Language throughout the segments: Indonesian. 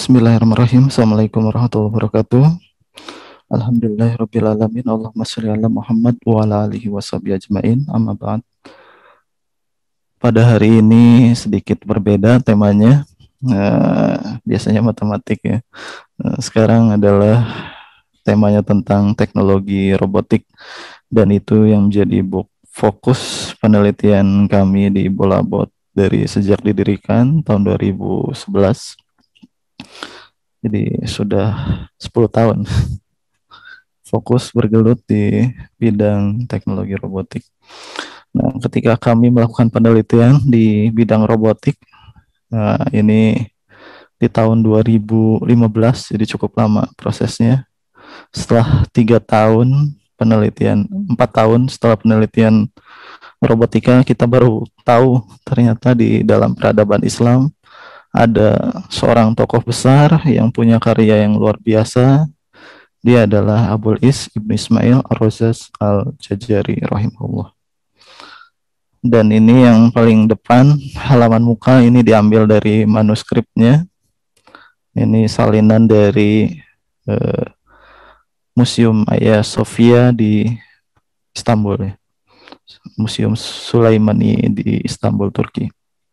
Bismillahirrahmanirrahim. Assalamualaikum warahmatullahi wabarakatuh. Alhamdulillahirrabbilalamin. Allahumma sholli ala Muhammad wa ala alihi washabihi ajmain. Amma ba'd. Pada hari ini sedikit berbeda temanya. Biasanya matematik ya. Sekarang adalah temanya tentang teknologi robotik, dan itu yang menjadi fokus penelitian kami di Bolabot dari sejak didirikan tahun 2011. Jadi sudah 10 tahun fokus bergelut di bidang teknologi robotik. Nah, ketika kami melakukan penelitian di bidang robotik, ini di tahun 2015, jadi cukup lama prosesnya. Setelah 3 tahun penelitian, 4 tahun setelah penelitian robotika, kita baru tahu ternyata di dalam peradaban Islam ada seorang tokoh besar yang punya karya yang luar biasa. Dia adalah Abul Is Ibnu Ismail Ar-Razaz Al-Jazari rahimahullah. Dan ini yang paling depan, halaman muka ini diambil dari manuskripnya. Ini salinan dari Museum Hagia Sophia di Istanbul, Museum Sulaimani di Istanbul, Turki.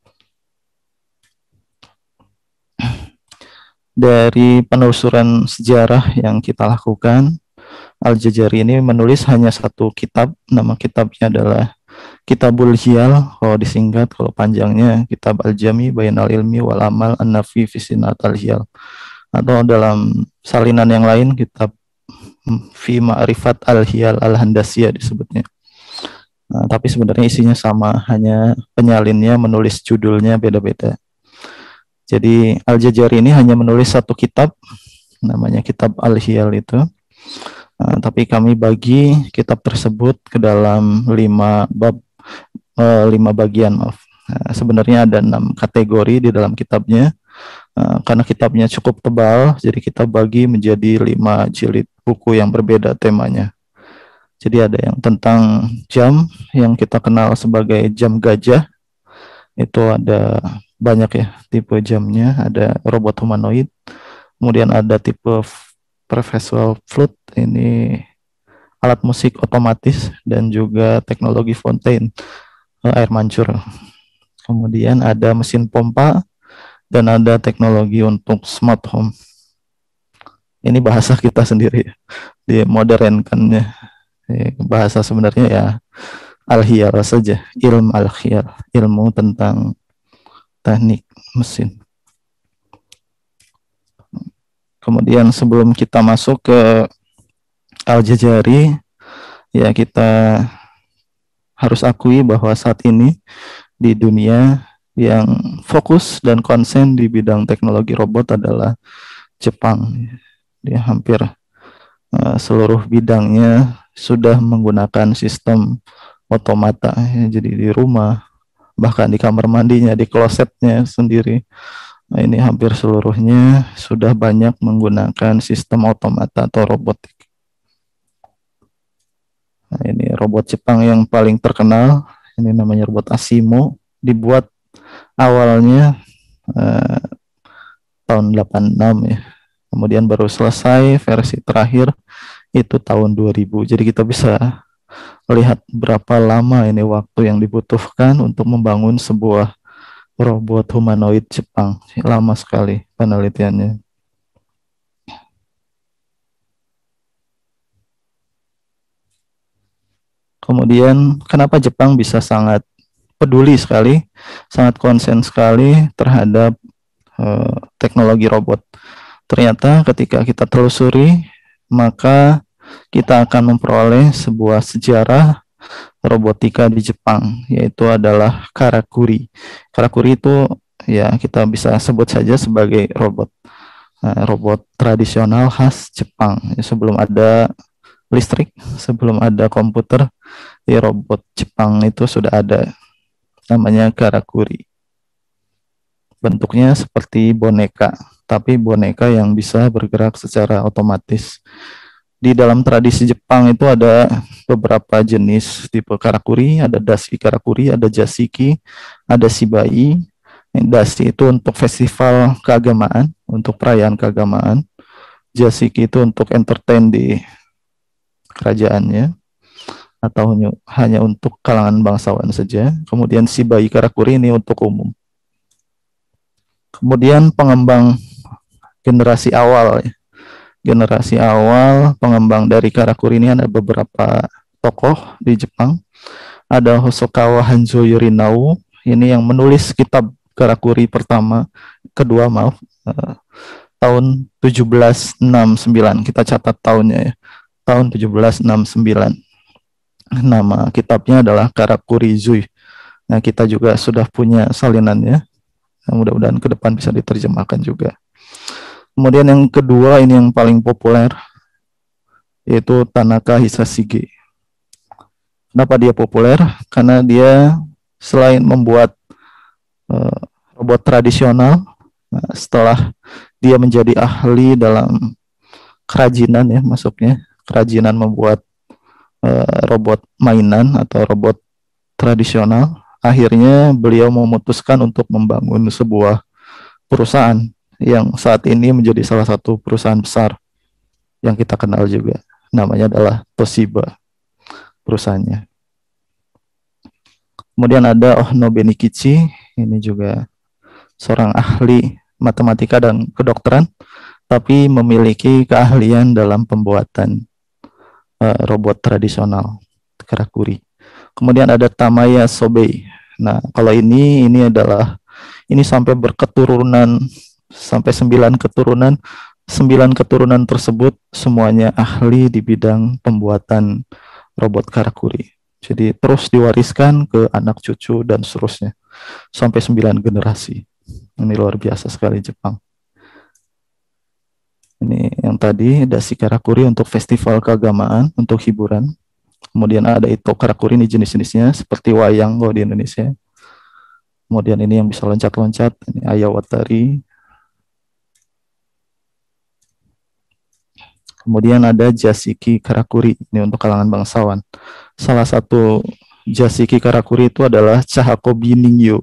Dari penelusuran sejarah yang kita lakukan, Al-Jazari ini menulis hanya satu kitab. Nama kitabnya adalah Kitabul Hiyal, kalau disingkat, kalau panjangnya Kitab Al-Jami Bainal Ilmi wal Amal An-Nafi fi Sinat Al-Hiyal, atau dalam salinan yang lain Kitab Fi Ma'rifat Al-Hiyal Al-Handasiyah disebutnya. Nah, tapi sebenarnya isinya sama, hanya penyalinnya menulis judulnya beda-beda. Jadi Al-Jazari ini hanya menulis satu kitab, namanya Kitab Al-Hiyal itu. Tapi kami bagi kitab tersebut ke dalam 5 bagian. Sebenarnya ada 6 kategori di dalam kitabnya. Karena kitabnya cukup tebal, jadi kita bagi menjadi 5 jilid buku yang berbeda temanya. Jadi ada yang tentang jam, yang kita kenal sebagai jam gajah. Itu ada banyak ya tipe jamnya, ada robot humanoid, kemudian ada tipe perpetual flute, ini alat musik otomatis, dan juga teknologi fontaine, air mancur. Kemudian ada mesin pompa, dan ada teknologi untuk smart home. Ini bahasa kita sendiri, dimodernkannya. Bahasa sebenarnya ya Al-Hiyal saja, ilmu Al-Hiyal, ilmu tentang teknik mesin. Kemudian sebelum kita masuk ke Al-Jazari, ya kita harus akui bahwa saat ini di dunia yang fokus dan konsen di bidang teknologi robot adalah Jepang. Dia hampir seluruh bidangnya sudah menggunakan sistem otomata, ya, jadi di rumah, bahkan di kamar mandinya, di klosetnya sendiri. Nah, ini hampir seluruhnya sudah banyak menggunakan sistem otomata atau robotik. Nah, ini robot Jepang yang paling terkenal, ini namanya robot Asimo, dibuat awalnya tahun 86 ya. Kemudian baru selesai versi terakhir itu tahun 2000. Jadi kita bisa lihat berapa lama ini waktu yang dibutuhkan untuk membangun sebuah robot humanoid Jepang. Lama sekali penelitiannya. Kemudian kenapa Jepang bisa sangat peduli sekali, sangat konsen sekali terhadap teknologi robot? Ternyata ketika kita telusuri, maka kita akan memperoleh sebuah sejarah robotika di Jepang, yaitu adalah karakuri. Karakuri itu ya kita bisa sebut saja sebagai robot tradisional khas Jepang. Sebelum ada listrik, sebelum ada komputer, ya robot Jepang itu sudah ada, namanya karakuri. Bentuknya seperti boneka, tapi boneka yang bisa bergerak secara otomatis. Di dalam tradisi Jepang itu ada beberapa jenis tipe karakuri, ada dashi karakuri, ada jasiki, ada shibai, Dasi itu untuk festival keagamaan, untuk perayaan keagamaan. Jasiki itu untuk entertain di kerajaannya atau hanya untuk kalangan bangsawan saja. Kemudian Shibai Karakuri ini untuk umum. Kemudian pengembang generasi awal ya. Generasi awal pengembang dari Karakuri ini ada beberapa tokoh di Jepang. Ada Hosokawa Hanzo Yorinao, ini yang menulis kitab Karakuri kedua maaf, tahun 1769. Kita catat tahunnya ya. Tahun 1769. Nama kitabnya adalah Karakuri Zui. Nah, kita juga sudah punya salinannya. Nah, mudah-mudahan ke depan bisa diterjemahkan juga. Kemudian yang kedua, ini yang paling populer, yaitu Tanaka Hisashige. Kenapa dia populer? Karena dia selain membuat robot tradisional, setelah dia menjadi ahli dalam kerajinan ya, masuknya kerajinan membuat robot mainan atau robot tradisional, akhirnya beliau memutuskan untuk membangun sebuah perusahaan yang saat ini menjadi salah satu perusahaan besar yang kita kenal juga. Namanya adalah Toshiba perusahaannya. Kemudian ada Ohno Benikichi, ini juga seorang ahli matematika dan kedokteran, tapi memiliki keahlian dalam pembuatan robot tradisional Karakuri. Kemudian ada Tamaya Sobei. Nah, kalau ini sampai berketurunan, sampai 9 keturunan. 9 keturunan tersebut semuanya ahli di bidang pembuatan robot Karakuri. Jadi terus diwariskan ke anak cucu dan seterusnya sampai 9 generasi. Ini luar biasa sekali Jepang. Ini yang tadi dasi Karakuri untuk festival keagamaan, untuk hiburan. Kemudian ada Ito Karakuri, ini jenis-jenisnya seperti wayang kalau di Indonesia. Kemudian ini yang bisa loncat-loncat, ini Ayawatari. Kemudian ada Jasiki Karakuri, ini untuk kalangan bangsawan. Salah satu Jasiki Karakuri itu adalah Chahakobi Ningyo.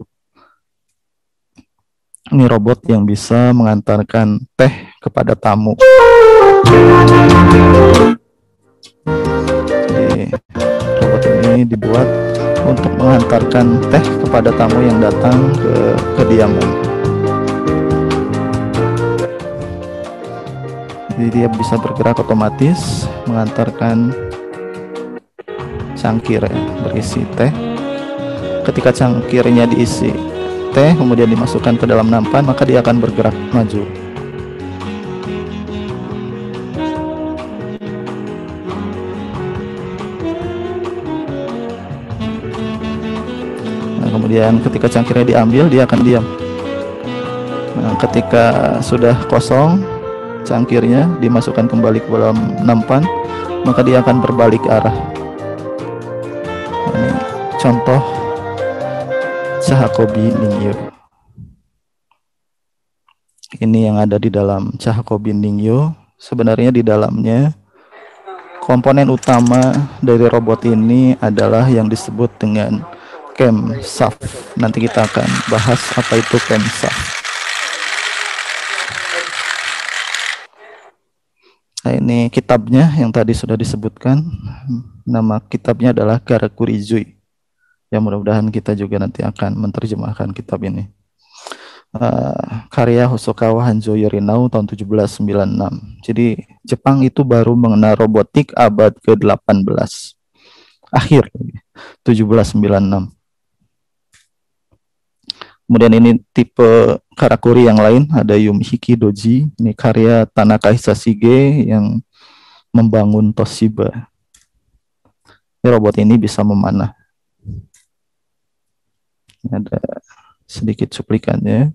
Ini robot yang bisa mengantarkan teh kepada tamu. Jadi, robot ini dibuat untuk mengantarkan teh kepada tamu yang datang ke kediaman. Jadi dia bisa bergerak otomatis, mengantarkan cangkir ya, berisi teh. Ketika cangkirnya diisi teh, kemudian dimasukkan ke dalam nampan, maka dia akan bergerak maju. Nah, kemudian ketika cangkirnya diambil, dia akan diam. Nah, ketika sudah kosong, cangkirnya dimasukkan kembali ke dalam nampan, maka dia akan berbalik arah. Ini contoh Chahakobi Ningyo. Ini yang ada di dalam Chahakobi Ningyo. Sebenarnya di dalamnya komponen utama dari robot ini adalah yang disebut dengan camshaft. Nanti kita akan bahas apa itu camshaft. Nah, ini kitabnya yang tadi sudah disebutkan. Nama kitabnya adalah Karakuri Zui. Ya, mudah-mudahan kita juga nanti akan menerjemahkan kitab ini. Karya Hosokawa Hanzo Yorinao tahun 1796. Jadi Jepang itu baru mengenal robotik abad ke-18. Akhir 1796. Kemudian ini tipe Karakuri yang lain, ada Yumihiki Doji, ini karya Tanaka Hisashige yang membangun Toshiba. Ini robot ini bisa memanah. Ini ada sedikit cuplikannya.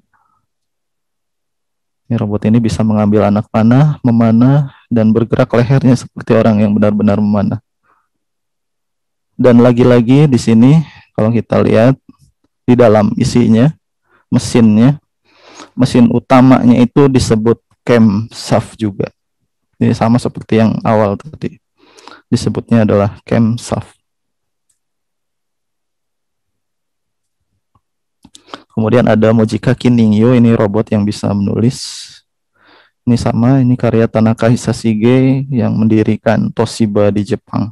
Ini robot ini bisa mengambil anak panah, memanah, dan bergerak lehernya seperti orang yang benar-benar memanah. Dan lagi-lagi di sini, kalau kita lihat di dalam isinya, mesin utamanya itu disebut camshaft juga. Ini sama seperti yang awal tadi. Disebutnya adalah camshaft. Kemudian ada Mojika Kiningyo, ini robot yang bisa menulis. Ini sama, ini karya Tanaka Hisashige yang mendirikan Toshiba di Jepang.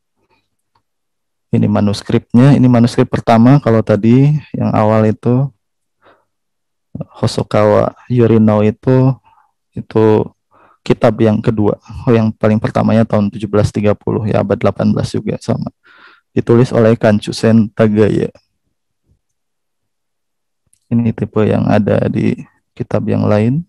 Ini manuskripnya, ini manuskrip pertama. Kalau tadi yang awal itu Hosokawa Yorino itu kitab yang kedua. Yang paling pertamanya tahun 1730, ya abad 18 juga sama. Ditulis oleh Kanchusen Tagaya. Ini tipe yang ada di kitab yang lain.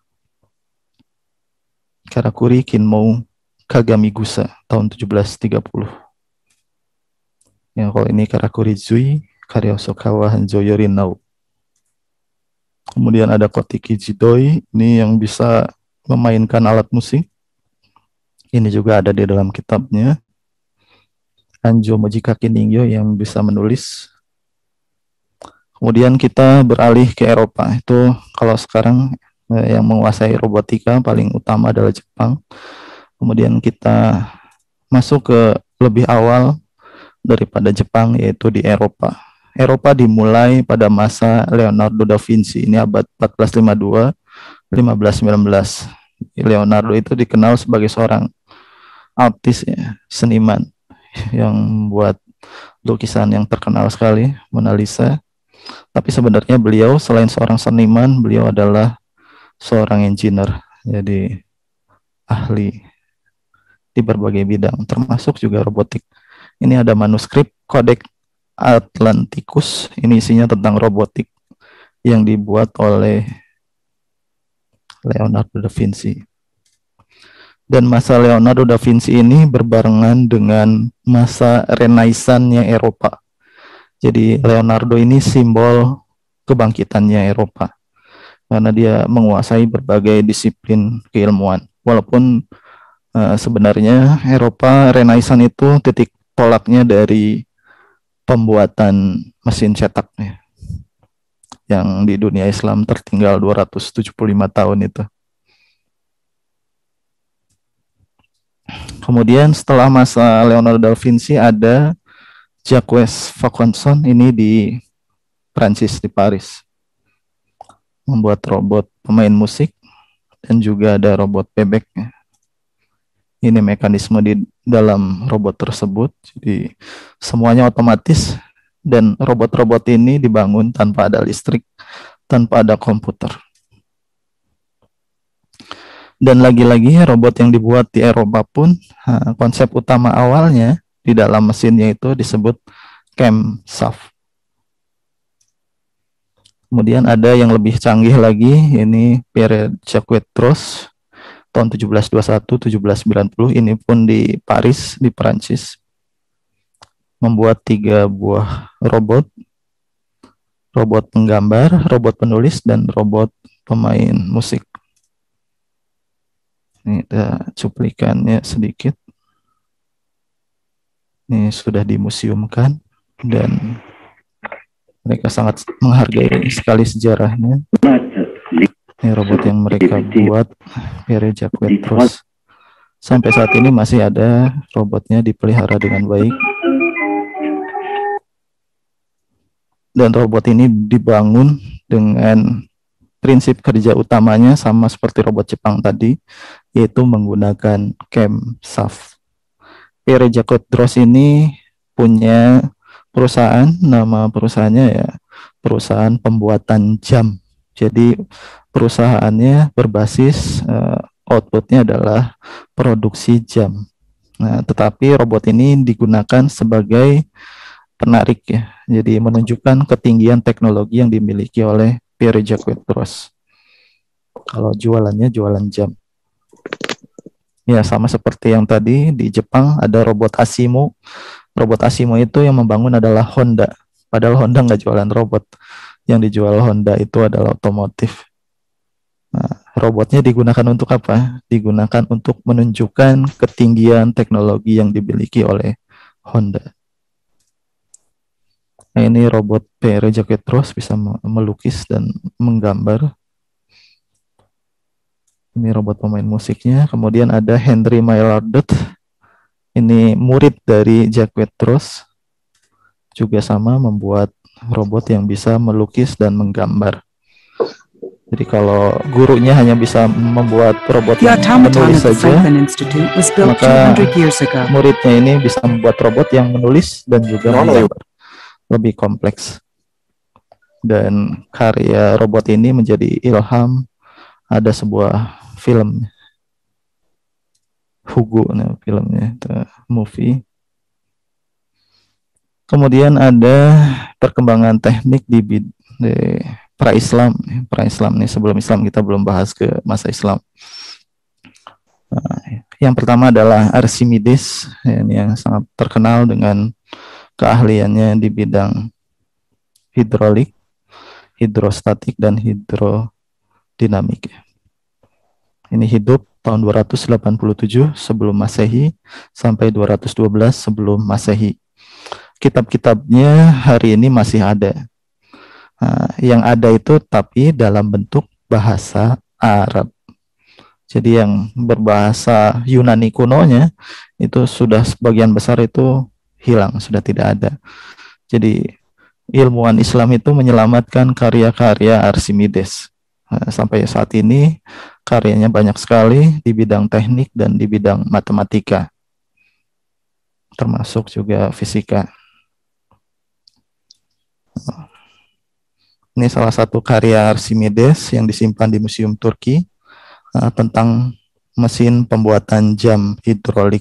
Karakuri Kinmou Kagamigusa tahun 1730. Ya, kalau ini Karakuri Zui karya Hosokawa Hanzo Yorinao. Kemudian ada Kotiki Jidoi, ini yang bisa memainkan alat musik. Ini juga ada di dalam kitabnya. Anjo Mojika Kiningyo yang bisa menulis. Kemudian kita beralih ke Eropa. Itu kalau sekarang yang menguasai robotika paling utama adalah Jepang. Kemudian kita masuk ke lebih awal daripada Jepang, yaitu di Eropa. Eropa dimulai pada masa Leonardo da Vinci. Ini abad 1452, 1519. Leonardo itu dikenal sebagai seorang artis, ya, seniman yang membuat lukisan yang terkenal sekali, Mona Lisa. Tapi sebenarnya beliau selain seorang seniman, beliau adalah seorang engineer, jadi ahli di berbagai bidang, termasuk juga robotik. Ini ada manuskrip Codex Atlanticus, ini isinya tentang robotik yang dibuat oleh Leonardo da Vinci. Dan masa Leonardo da Vinci ini berbarengan dengan masa Renaissance-nya Eropa. Jadi Leonardo ini simbol kebangkitannya Eropa, karena dia menguasai berbagai disiplin keilmuan. Walaupun sebenarnya Eropa Renaissance itu titik tolaknya dari pembuatan mesin cetaknya, yang di dunia Islam tertinggal 275 tahun itu. Kemudian setelah masa Leonardo da Vinci ada Jacques Vaucanson, ini di Prancis, di Paris, membuat robot pemain musik dan juga ada robot bebek. Ini mekanisme di dalam robot tersebut, jadi semuanya otomatis dan robot-robot ini dibangun tanpa ada listrik, tanpa ada komputer. Dan lagi-lagi robot yang dibuat di Eropa pun konsep utama awalnya di dalam mesinnya itu disebut camshaft. Kemudian ada yang lebih canggih lagi, ini Pierre Jacques Droz tahun 1721-1790, ini pun di Paris, di Perancis, membuat 3 buah robot penggambar, robot penulis, dan robot pemain musik. Ini ada cuplikannya sedikit. Ini sudah dimuseumkan dan mereka sangat menghargai sekali sejarahnya. Ini robot yang mereka buat, Pierre Jacques Droz. Sampai saat ini masih ada robotnya, dipelihara dengan baik. Dan robot ini dibangun dengan prinsip kerja utamanya sama seperti robot Jepang tadi, yaitu menggunakan camshaft. Pierre Jacques Droz ini punya perusahaan, nama perusahaannya ya perusahaan pembuatan jam. Jadi perusahaannya berbasis outputnya adalah produksi jam. Nah, tetapi robot ini digunakan sebagai penarik, ya. Jadi menunjukkan ketinggian teknologi yang dimiliki oleh Pierre Jacques Droz. Kalau jualannya jualan jam. Ya, sama seperti yang tadi di Jepang ada robot Asimo. Robot Asimo itu yang membangun adalah Honda. Padahal Honda nggak jualan robot. Yang dijual Honda itu adalah otomotif. Nah, robotnya digunakan untuk apa? Digunakan untuk menunjukkan ketinggian teknologi yang dimiliki oleh Honda. Nah, ini robot Pierre Jacques Droz bisa melukis dan menggambar. Ini robot pemain musiknya. Kemudian ada Henry Maillard. Ini murid dari Jacques Droz. Juga sama membuat robot yang bisa melukis dan menggambar. Jadi kalau gurunya hanya bisa membuat robot yang menulis saja, maka muridnya ini bisa membuat robot yang menulis dan juga menggambar. Lebih kompleks. Dan karya robot ini menjadi ilham. Ada sebuah film, Hugo, nah, filmnya, movie. Kemudian ada perkembangan teknik di pra-Islam. Pra-Islam nih, sebelum Islam, kita belum bahas ke masa Islam. Nah, yang pertama adalah Archimedes, yang sangat terkenal dengan keahliannya di bidang hidrolik, hidrostatik, dan hidrodinamik. Ini hidup tahun 287 sebelum Masehi sampai 212 sebelum Masehi. Kitab-kitabnya hari ini masih ada. Nah, yang ada itu tapi dalam bentuk bahasa Arab. Jadi yang berbahasa Yunani kunonya itu sudah sebagian besar itu hilang, sudah tidak ada. Jadi ilmuwan Islam itu menyelamatkan karya-karya Archimedes. Nah, sampai saat ini karyanya banyak sekali di bidang teknik dan di bidang matematika, termasuk juga fisika. Ini salah satu karya Archimedes yang disimpan di Museum Turki tentang mesin pembuatan jam hidrolik.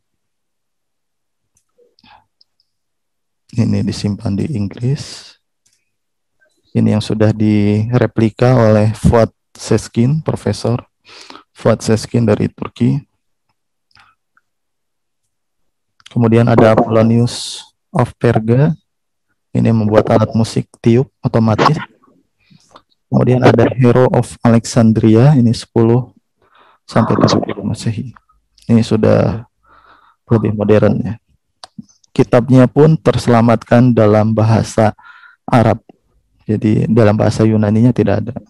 Ini disimpan di Inggris. Ini yang sudah direplika oleh Fuat Seskin, Profesor Fuat Seskin dari Turki. Kemudian ada Apollonius of Perga. Ini membuat alat musik tiup otomatis. Kemudian ada Hero of Alexandria, ini 10 sampai 70 Masehi. Ini sudah lebih modern ya. Kitabnya pun terselamatkan dalam bahasa Arab. Jadi dalam bahasa Yunaninya tidak ada.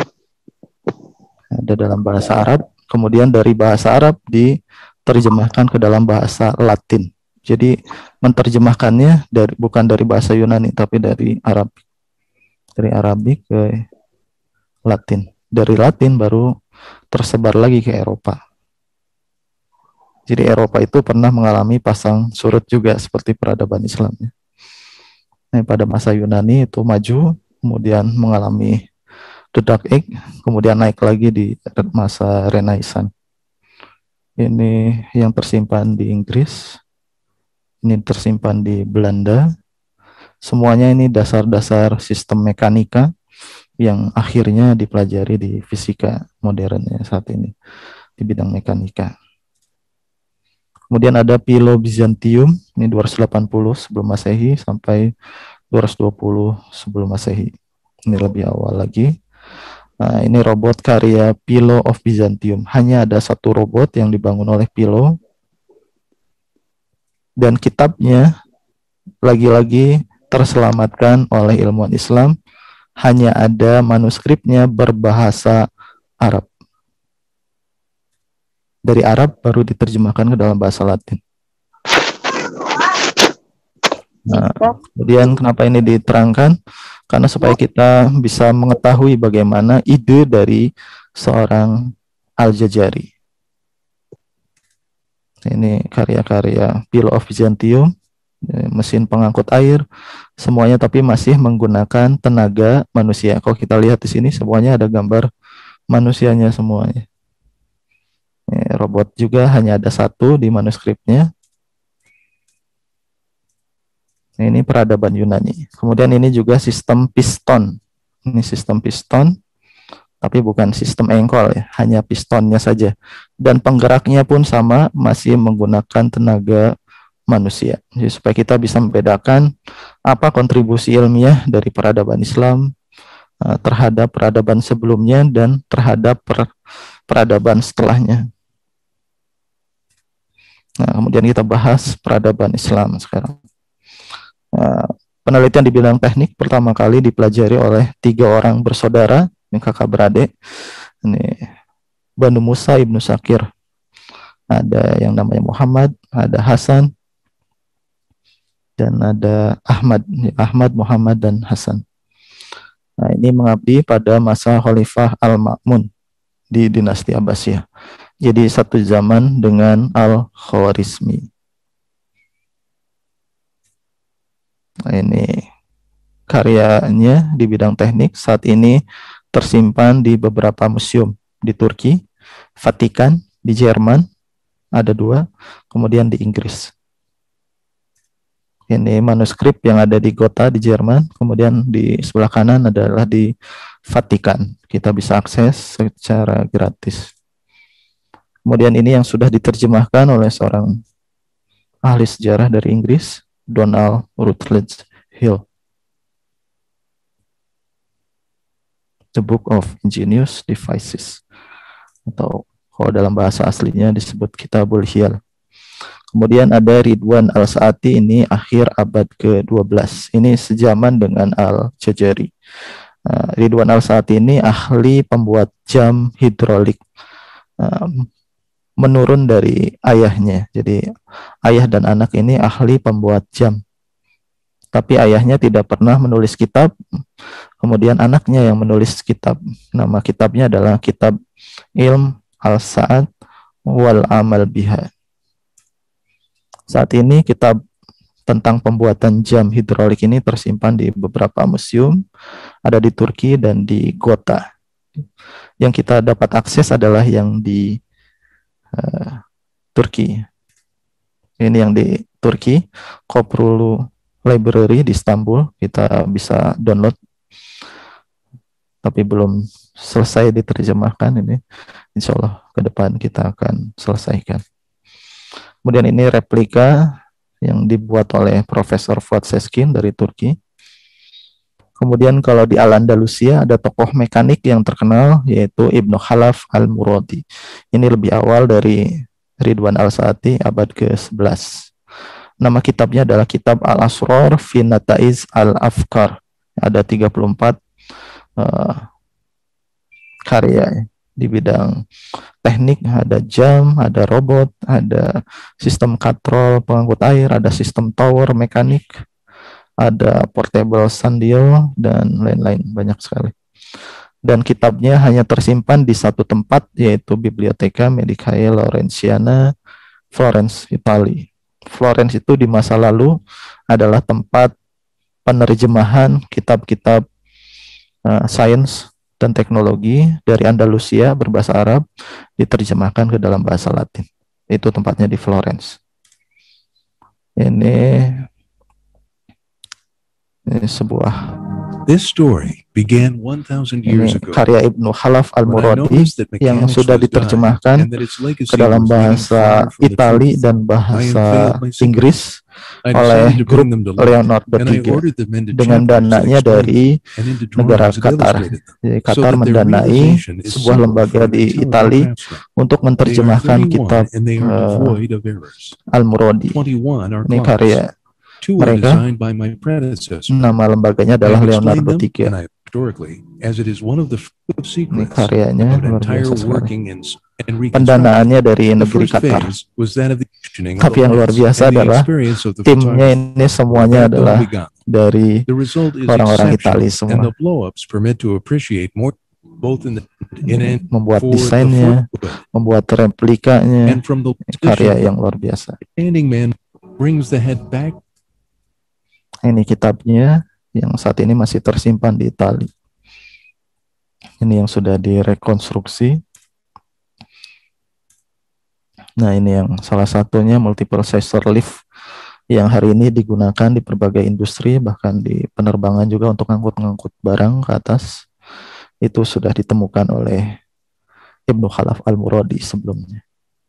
Ada dalam bahasa Arab, kemudian dari bahasa Arab diterjemahkan ke dalam bahasa Latin. Jadi menerjemahkannya bukan dari bahasa Yunani tapi dari Arab. Dari Arabik ke Latin. Dari Latin baru tersebar lagi ke Eropa. Jadi Eropa itu pernah mengalami pasang surut juga seperti peradaban Islam. Nah, pada masa Yunani itu maju, kemudian mengalami the Dark Age, kemudian naik lagi di masa Renaissance. Ini yang tersimpan di Inggris, ini tersimpan di Belanda. Semuanya ini dasar-dasar sistem mekanika yang akhirnya dipelajari di fisika modern ya saat ini di bidang mekanika. Kemudian ada Philo Byzantium, ini 280 sebelum Masehi sampai 220 sebelum Masehi. Ini lebih awal lagi. Nah, ini robot karya Philo of Byzantium. Hanya ada satu robot yang dibangun oleh Philo. Dan kitabnya lagi-lagi terselamatkan oleh ilmuwan Islam. Hanya ada manuskripnya berbahasa Arab. Dari Arab baru diterjemahkan ke dalam bahasa Latin. Nah, kemudian kenapa ini diterangkan? Karena supaya kita bisa mengetahui bagaimana ide dari seorang Al-Jazari. Ini karya-karya Philo of Byzantium, mesin pengangkut air, semuanya tapi masih menggunakan tenaga manusia. Kalau kita lihat di sini semuanya ada gambar manusianya semuanya. Robot juga hanya ada satu di manuskripnya. Ini peradaban Yunani. Kemudian ini juga sistem piston. Ini sistem piston, tapi bukan sistem engkol ya, hanya pistonnya saja. Dan penggeraknya pun sama, masih menggunakan tenaga manusia. Jadi supaya kita bisa membedakan apa kontribusi ilmiah dari peradaban Islam terhadap peradaban sebelumnya dan terhadap peradaban setelahnya. Nah, kemudian kita bahas peradaban Islam sekarang. Penelitian di bidang teknik pertama kali dipelajari oleh 3 orang bersaudara, yang kakak beradik. Ini Banu Musa Ibnu Syakir. Ada yang namanya Muhammad, ada Hasan, dan ada Ahmad, Muhammad, dan Hasan. Nah, ini mengabdi pada masa Khalifah Al-Ma'mun di dinasti Abbasiyah. Jadi satu zaman dengan Al-Khawarizmi. Nah, ini karyanya di bidang teknik saat ini tersimpan di beberapa museum di Turki, Vatikan, di Jerman, ada 2, kemudian di Inggris. Ini manuskrip yang ada di Gotha di Jerman, kemudian di sebelah kanan adalah di Vatikan. Kita bisa akses secara gratis. Kemudian ini yang sudah diterjemahkan oleh seorang ahli sejarah dari Inggris, Donald Rutledge Hill. The Book of Ingenious Devices. Atau kalau dalam bahasa aslinya disebut Kitabul Hiyal. Kemudian ada Ridwan Al-Sa'ati, ini akhir abad ke-12. Ini sejaman dengan Al-Jazari. Ridwan Al-Sa'ati ini ahli pembuat jam hidrolik. Menurun dari ayahnya. Jadi ayah dan anak ini ahli pembuat jam. Tapi ayahnya tidak pernah menulis kitab. Kemudian anaknya yang menulis kitab. Nama kitabnya adalah Kitab Ilm Al-Sa'ad wal Amal Biha. Saat ini kitab tentang pembuatan jam hidrolik ini tersimpan di beberapa museum, ada di Turki dan di Gotha. Yang kita dapat akses adalah yang di Turki. Ini yang di Turki, Koprulu Library di Istanbul, kita bisa download. Tapi belum selesai diterjemahkan ini. Insya Allah ke depan kita akan selesaikan. Kemudian ini replika yang dibuat oleh Profesor Fuad Seskin dari Turki. Kemudian kalau di Al-Andalusia ada tokoh mekanik yang terkenal yaitu Ibnu Khalaf Al-Muradi. Ini lebih awal dari Ridwan Al-Sa'ati abad ke-11. Nama kitabnya adalah Kitab Al-Asrar fi Nataiz Al-Afkar. Ada 34 karya di bidang teknik, ada jam, ada robot, ada sistem katrol pengangkut air, ada sistem tower mekanik, ada portable sundial, dan lain-lain, banyak sekali. Dan kitabnya hanya tersimpan di satu tempat, yaitu Biblioteca Medicae Laurentiana, Florence, Italia. Florence itu di masa lalu adalah tempat penerjemahan kitab-kitab sains dan teknologi dari Andalusia berbahasa Arab diterjemahkan ke dalam bahasa Latin. Itu tempatnya di Florence. Ini sebuah This story began 1,000 years ago. Karya Ibnu Khalaf Al-Muradi yang sudah diterjemahkan ke dalam bahasa Itali dan bahasa Inggris oleh grup Leonardo III dengan dananya dari negara Qatar. Jadi Qatar mendanai sebuah lembaga di Itali untuk menerjemahkan kitab Al-Muradi. Ini karya mereka, nama lembaganya adalah Leonardo III. Ini karyanya luar biasa sekali. Pendanaannya dari negeri Qatar. Tapi yang luar biasa adalah timnya ini semuanya adalah dari orang-orang Italia semua. Membuat desainnya, membuat replikanya, karya yang luar biasa. Ini kitabnya yang saat ini masih tersimpan di Italia. Ini yang sudah direkonstruksi. Nah, ini yang salah satunya multiple sensor lift yang hari ini digunakan di berbagai industri, bahkan di penerbangan juga untuk ngangkut-ngangkut barang ke atas. Itu sudah ditemukan oleh Ibnu Khalaf Al-Muradi sebelumnya.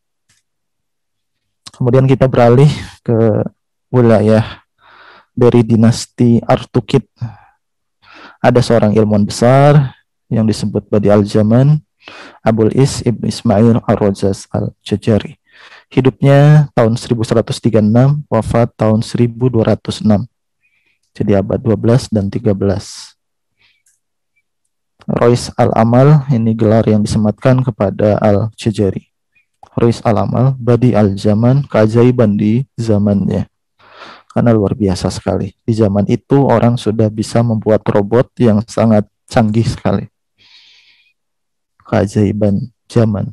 Kemudian kita beralih ke wilayah dari dinasti Artukid. Ada seorang ilmuwan besar yang disebut Badi al-Zaman, Abul Is Ibn Ismail Ar-Rozaz Al-Jazari. Hidupnya tahun 1136, wafat tahun 1206. Jadi abad 12 dan 13. Rois Al-Amal, ini gelar yang disematkan kepada Al-Jazari. Rois Al-Amal, Badi al-Zaman, keajaiban di zamannya. karena luar biasa sekali. Di zaman itu orang sudah bisa membuat robot yang sangat canggih sekali. Keajaiban zaman.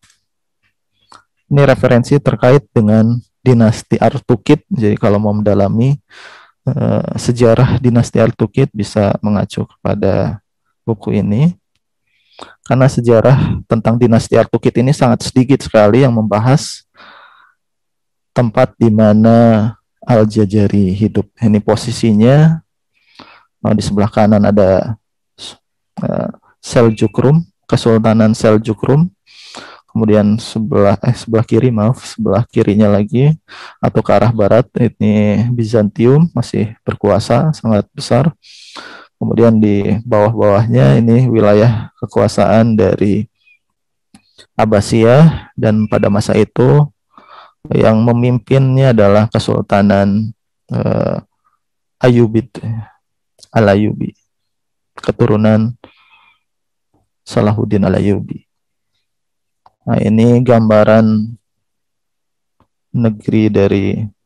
Ini referensi terkait dengan dinasti Artukid. Jadi kalau mau mendalami sejarah dinasti Artukid bisa mengacu kepada buku ini. Karena sejarah tentang dinasti Artukid ini sangat sedikit sekali yang membahas tempat di mana Al-Jazari hidup. Ini posisinya di sebelah kanan ada Seljukrum, Kesultanan Seljukrum. Kemudian sebelah kiri, sebelah kirinya lagi atau ke arah barat ini Bizantium masih berkuasa sangat besar. Kemudian di bawah-bawahnya ini wilayah kekuasaan dari Abbasiyah, dan pada masa itu yang memimpinnya adalah Kesultanan Ayyubid Al-Ayyubi, keturunan Salahuddin Al-Ayyubi. Nah, ini gambaran negeri dari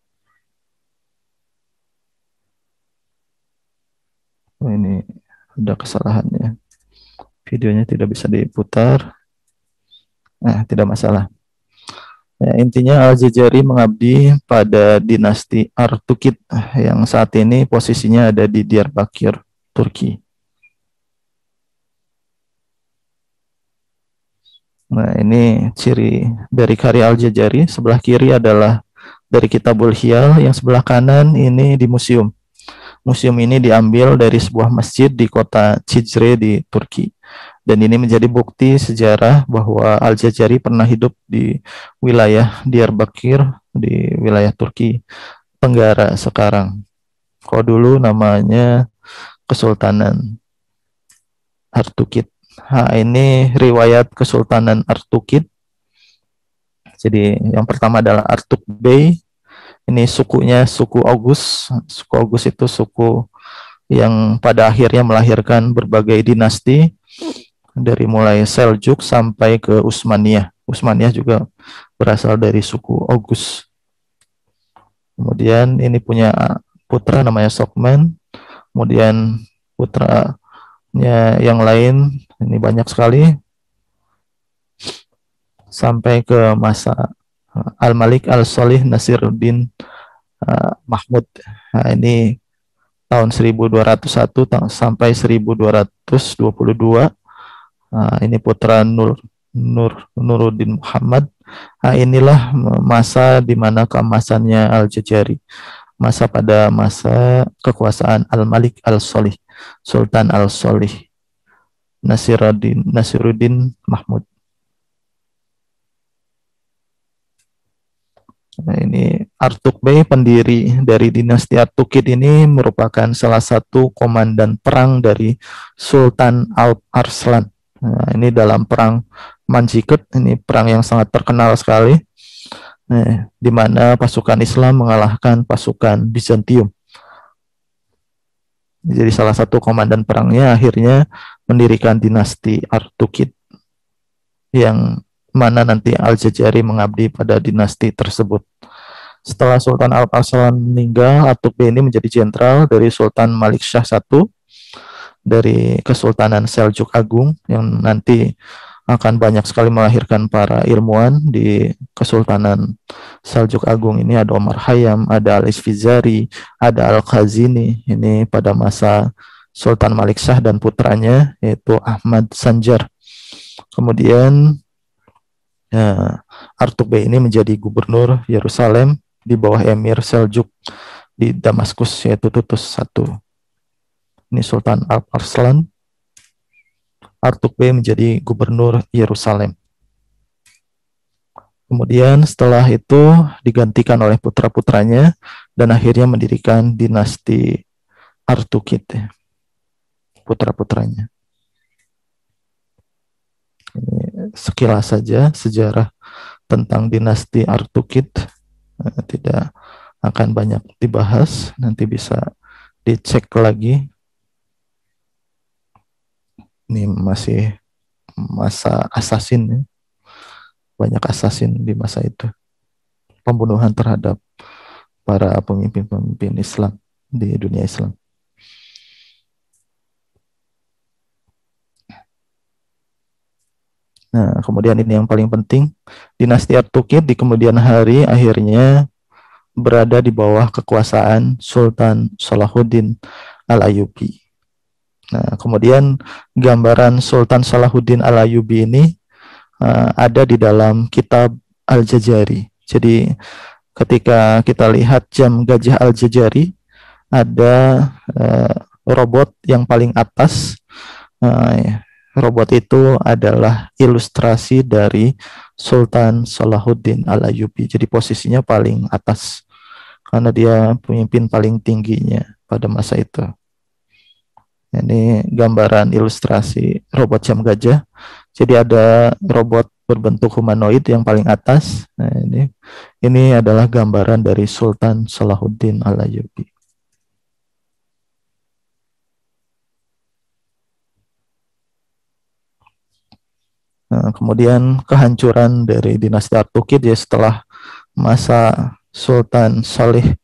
ini ada kesalahannya. Videonya tidak bisa diputar. Nah, tidak masalah. Ya, intinya Al-Jazari mengabdi pada dinasti Artukid yang saat ini posisinya ada di Diyarbakir, Turki. Nah, ini ciri dari karya Al-Jazari. Sebelah kiri adalah dari Kitabul Hiyal, yang sebelah kanan ini di museum. Museum ini diambil dari sebuah masjid di kota Cizre di Turki. Dan ini menjadi bukti sejarah bahwa Al-Jazari pernah hidup di wilayah Diyarbakir, di wilayah Turki Tenggara sekarang. Kalau dulu namanya Kesultanan Artukid. Nah, ini riwayat Kesultanan Artukid. Jadi yang pertama adalah Artuk Bey. Ini sukunya suku Oghuz. Suku Oghuz itu suku yang pada akhirnya melahirkan berbagai dinasti dari mulai Seljuk sampai ke Utsmaniyah. Utsmaniyah juga berasal dari suku Oghuz. Kemudian ini punya putra namanya Sokman. Kemudian putranya yang lain ini banyak sekali sampai ke masa Al-Malik Al-Solih Nasiruddin Mahmud. Nah, ini tahun 1201 sampai 1222. Nah, ini putra Nuruddin Muhammad. Nah, inilah masa di mana keemasannya Al-Jazari. Pada masa kekuasaan Al-Malik Al-Solih, Sultan Al-Solih Nasiruddin Mahmud. Nah, ini Artuk Bey, pendiri dari dinasti Artukid ini, merupakan salah satu komandan perang dari Sultan Alp Arslan. Nah, ini dalam perang Manjikut, ini perang yang sangat terkenal sekali. Nah, di mana pasukan Islam mengalahkan pasukan Bizantium. Jadi salah satu komandan perangnya akhirnya mendirikan dinasti Artukid, yang mana nanti Al-Jazari mengabdi pada dinasti tersebut. Setelah Sultan Alp Arslan meninggal, Artuk Bey ini menjadi jenderal dari Sultan Malik Shah I dari Kesultanan Seljuk Agung, yang nanti akan banyak sekali melahirkan para ilmuwan di Kesultanan Seljuk Agung ini. Ada Omar Khayyam, ada Al-Isfizari, ada Al-Khazini. Ini pada masa Sultan Malik Shah dan putranya yaitu Ahmad Sanjar. Kemudian Artuk Bey ini menjadi gubernur Yerusalem di bawah Emir Seljuk di Damaskus yaitu Tutus I. Ini Sultan Alp Arslan. Artuk Bey menjadi gubernur Yerusalem. Kemudian setelah itu digantikan oleh putra-putranya dan akhirnya mendirikan dinasti Artukid. Putra-putranya. Ini sekilas saja sejarah tentang dinasti Artukid. Tidak akan banyak dibahas, nanti bisa dicek lagi. Ini masih masa asasin ya. Banyak asasin di masa itu. Pembunuhan terhadap para pemimpin-pemimpin Islam di dunia Islam. Nah, kemudian ini yang paling penting, dinasti At-Tuqid di kemudian hari akhirnya berada di bawah kekuasaan Sultan Salahuddin Al-Ayyubi. Nah, kemudian gambaran Sultan Salahuddin Al-Ayyubi ini ada di dalam kitab Al-Jazari. Jadi ketika kita lihat jam gajah Al-Jazari, ada robot yang paling atas. Robot itu adalah ilustrasi dari Sultan Salahuddin Al-Ayyubi. Jadi posisinya paling atas karena dia pemimpin paling tingginya pada masa itu. Ini gambaran ilustrasi robot jam gajah. Jadi ada robot berbentuk humanoid yang paling atas. Nah, ini adalah gambaran dari Sultan Salahuddin Al-Ayyubi. Nah, kemudian kehancuran dari dinasti At-Tuqid ya setelah masa Sultan Salih,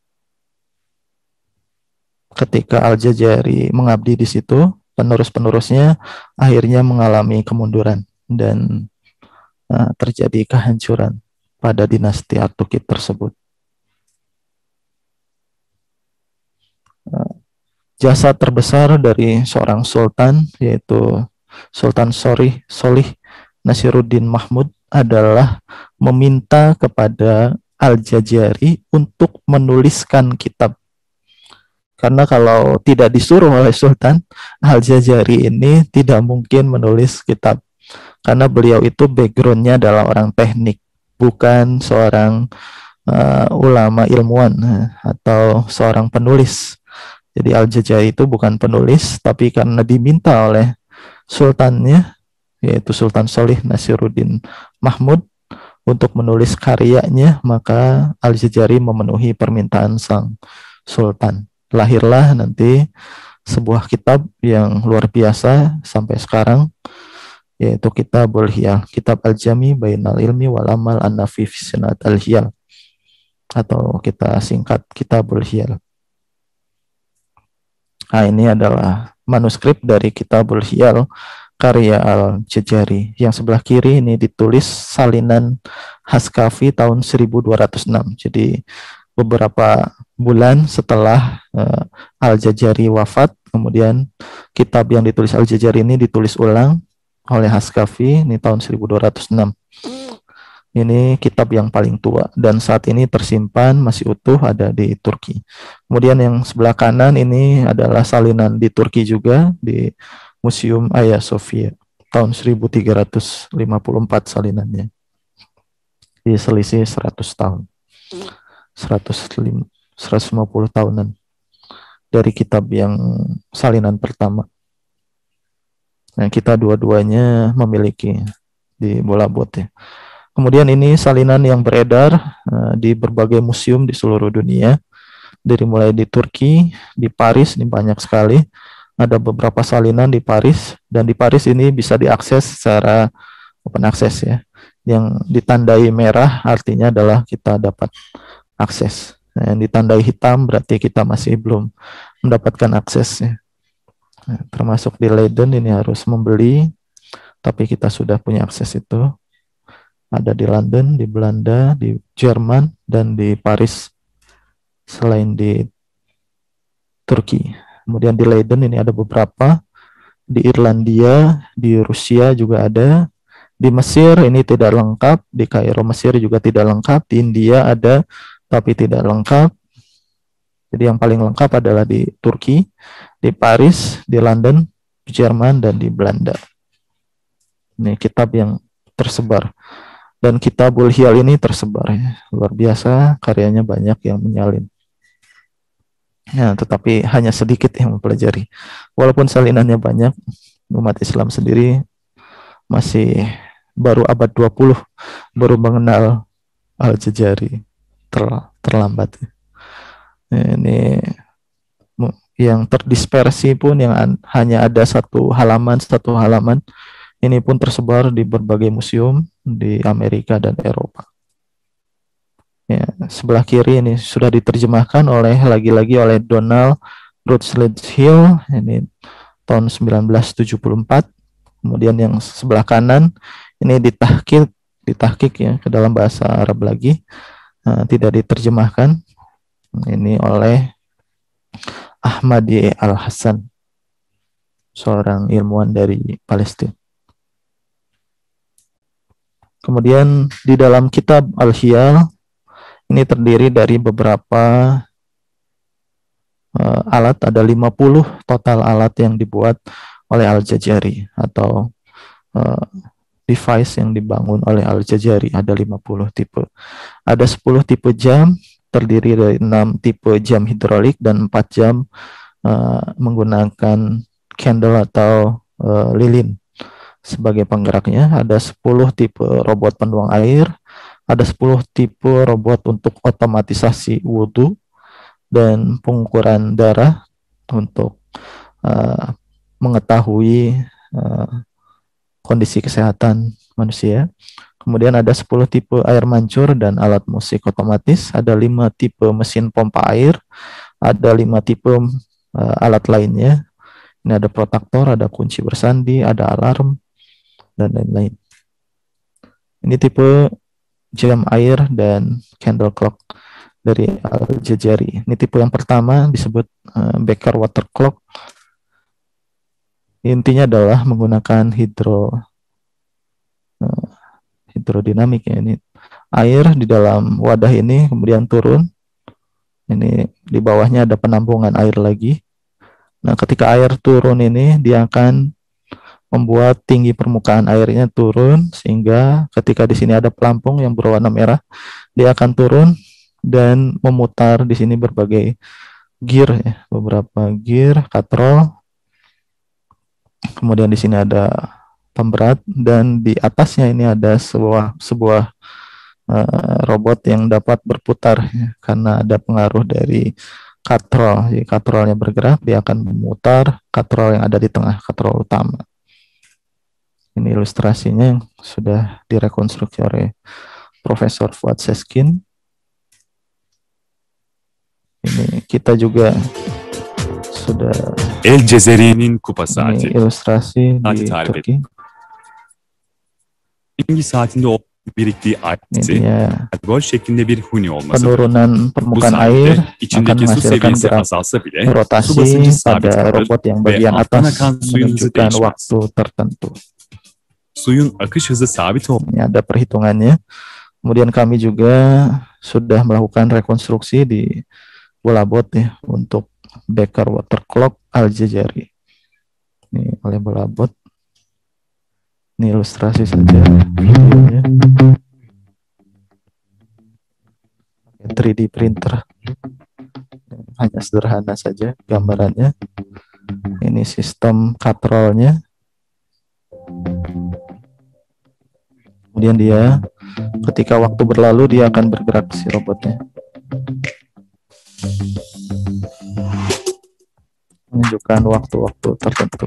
ketika Al-Jazari mengabdi di situ, penerus-penerusnya akhirnya mengalami kemunduran dan terjadi kehancuran pada dinasti At-Tuqid tersebut. Jasa terbesar dari seorang sultan yaitu Sultan Solih Nasiruddin Mahmud adalah meminta kepada Al-Jazari untuk menuliskan kitab. Karena kalau tidak disuruh oleh Sultan, Al-Jazari ini tidak mungkin menulis kitab. Karena beliau itu backgroundnya adalah orang teknik, bukan seorang ulama ilmuwan atau seorang penulis. Jadi Al-Jazari itu bukan penulis, tapi karena diminta oleh sultannya, yaitu Sultan Solih Nasiruddin Mahmud, untuk menulis karyanya, maka Al-Jazari memenuhi permintaan sang sultan. Lahirlah nanti sebuah kitab yang luar biasa sampai sekarang, yaitu Kitabul Hiyal, Kitab Al-Jami Bainal Ilmi wal Amal An-Nafi fi Sanad Al-Hiyal, atau kita singkat Kitabul Hiyal. Nah, ini adalah manuskrip dari Kitabul Hiyal karya Al-Jazari. Yang sebelah kiri ini ditulis salinan Haskafi tahun 1206. Jadi beberapa bulan setelah Al-Jazari wafat, kemudian kitab yang ditulis Al-Jazari ini ditulis ulang oleh Haskafi ini tahun 1206. Ini kitab yang paling tua dan saat ini tersimpan masih utuh ada di Turki. Kemudian yang sebelah kanan ini adalah salinan di Turki juga di Museum Hagia Sophia tahun 1354 salinannya. Di selisih 100 tahun. 150 tahunan dari kitab yang salinan pertama. Nah, kita dua-duanya memiliki di bola bot ya. Kemudian ini salinan yang beredar di berbagai museum di seluruh dunia, dari mulai di Turki, di Paris, ini banyak sekali. Ada beberapa salinan di Paris, dan di Paris ini bisa diakses secara open access ya. Yang ditandai merah artinya adalah kita dapat akses. Nah, yang ditandai hitam berarti kita masih belum mendapatkan akses ya. Nah, termasuk di Leiden ini harus membeli, tapi kita sudah punya akses itu. Ada di London, di Belanda, di Jerman, dan di Paris, selain di Turki. Kemudian di Leiden ini ada beberapa, di Irlandia, di Rusia juga ada, di Mesir ini tidak lengkap, di Kairo Mesir juga tidak lengkap, di India ada tapi tidak lengkap. Jadi yang paling lengkap adalah di Turki, di Paris, di London, di Jerman, dan di Belanda. Ini kitab yang tersebar. Dan Kitabul Hiyal ini tersebar ya. Luar biasa, karyanya banyak yang menyalin. Ya, tetapi hanya sedikit yang mempelajari. Walaupun salinannya banyak, umat Islam sendiri masih baru abad 20 baru mengenal Al-Jazari. Terlambat. Ini yang terdispersi pun yang hanya ada satu halaman, ini pun tersebar di berbagai museum di Amerika dan Eropa. Ya, sebelah kiri ini sudah diterjemahkan lagi-lagi oleh Donald Routledge Hill ini tahun 1974. Kemudian yang sebelah kanan ini ditahkik ya ke dalam bahasa Arab lagi, tidak diterjemahkan. Ini oleh Ahmadi Al-Hasan, seorang ilmuwan dari Palestina. Kemudian di dalam kitab Al-Hiyal ini terdiri dari beberapa alat, ada 50 total alat yang dibuat oleh Al-Jazari atau device yang dibangun oleh Al-Jazari, ada 50 tipe. Ada 10 tipe jam, terdiri dari 6 tipe jam hidrolik dan 4 jam menggunakan candle atau lilin sebagai penggeraknya. Ada 10 tipe robot penduang air, ada 10 tipe robot untuk otomatisasi wudhu dan pengukuran darah untuk mengetahui kondisi kesehatan manusia. Kemudian ada 10 tipe air mancur dan alat musik otomatis, ada 5 tipe mesin pompa air, ada 5 tipe alat lainnya. Ini ada protektor, ada kunci bersandi, ada alarm, dan lain-lain. Ini tipe jam air dan candle clock dari Al-Jazari. Ini tipe yang pertama disebut Becker water clock. Intinya adalah menggunakan hidrodinamik ya. Ini air di dalam wadah ini kemudian turun. Ini di bawahnya ada penampungan air lagi. Nah, ketika air turun ini dia akan membuat tinggi permukaan airnya turun, sehingga ketika di sini ada pelampung yang berwarna merah, dia akan turun dan memutar di sini berbagai gear ya, beberapa gear, katrol. Kemudian di sini ada pemberat dan di atasnya ini ada sebuah robot yang dapat berputar ya, karena ada pengaruh dari katrol. Jadi katrolnya bergerak, dia akan memutar katrol yang ada di tengah, katrol utama. Ini ilustrasinya yang sudah direkonstruksi oleh Profesor Fuad Seskin. Ini kita juga sudah El Cezeri'nin kupa ini saati. ilustrasi Saati di tarif Turki. Hangi saatinde o biriktiği Ini aksi, dia gol şeklinde bir huni olmasıdır. penurunan Bu permukaan air sayede akan içindeki su menghasilkan seviyesi gerak azalsa bile su rotasi basıncı sabit pada kalır robot yang ve bagian alttan atas akan suyun hızı menunjukkan değişmez. waktu tertentu. Suyun akış hızı sabit Ini ada perhitungannya. Kemudian kami juga sudah melakukan rekonstruksi di Bolabot ya untuk Becker water clock Al-Jazari. Ini oleh Bolabot. Ini ilustrasi saja videonya. 3D printer. Hanya sederhana saja gambarannya. Ini sistem katrolnya. Kemudian dia ketika waktu berlalu dia akan bergerak si robotnya. Menunjukkan waktu-waktu tertentu.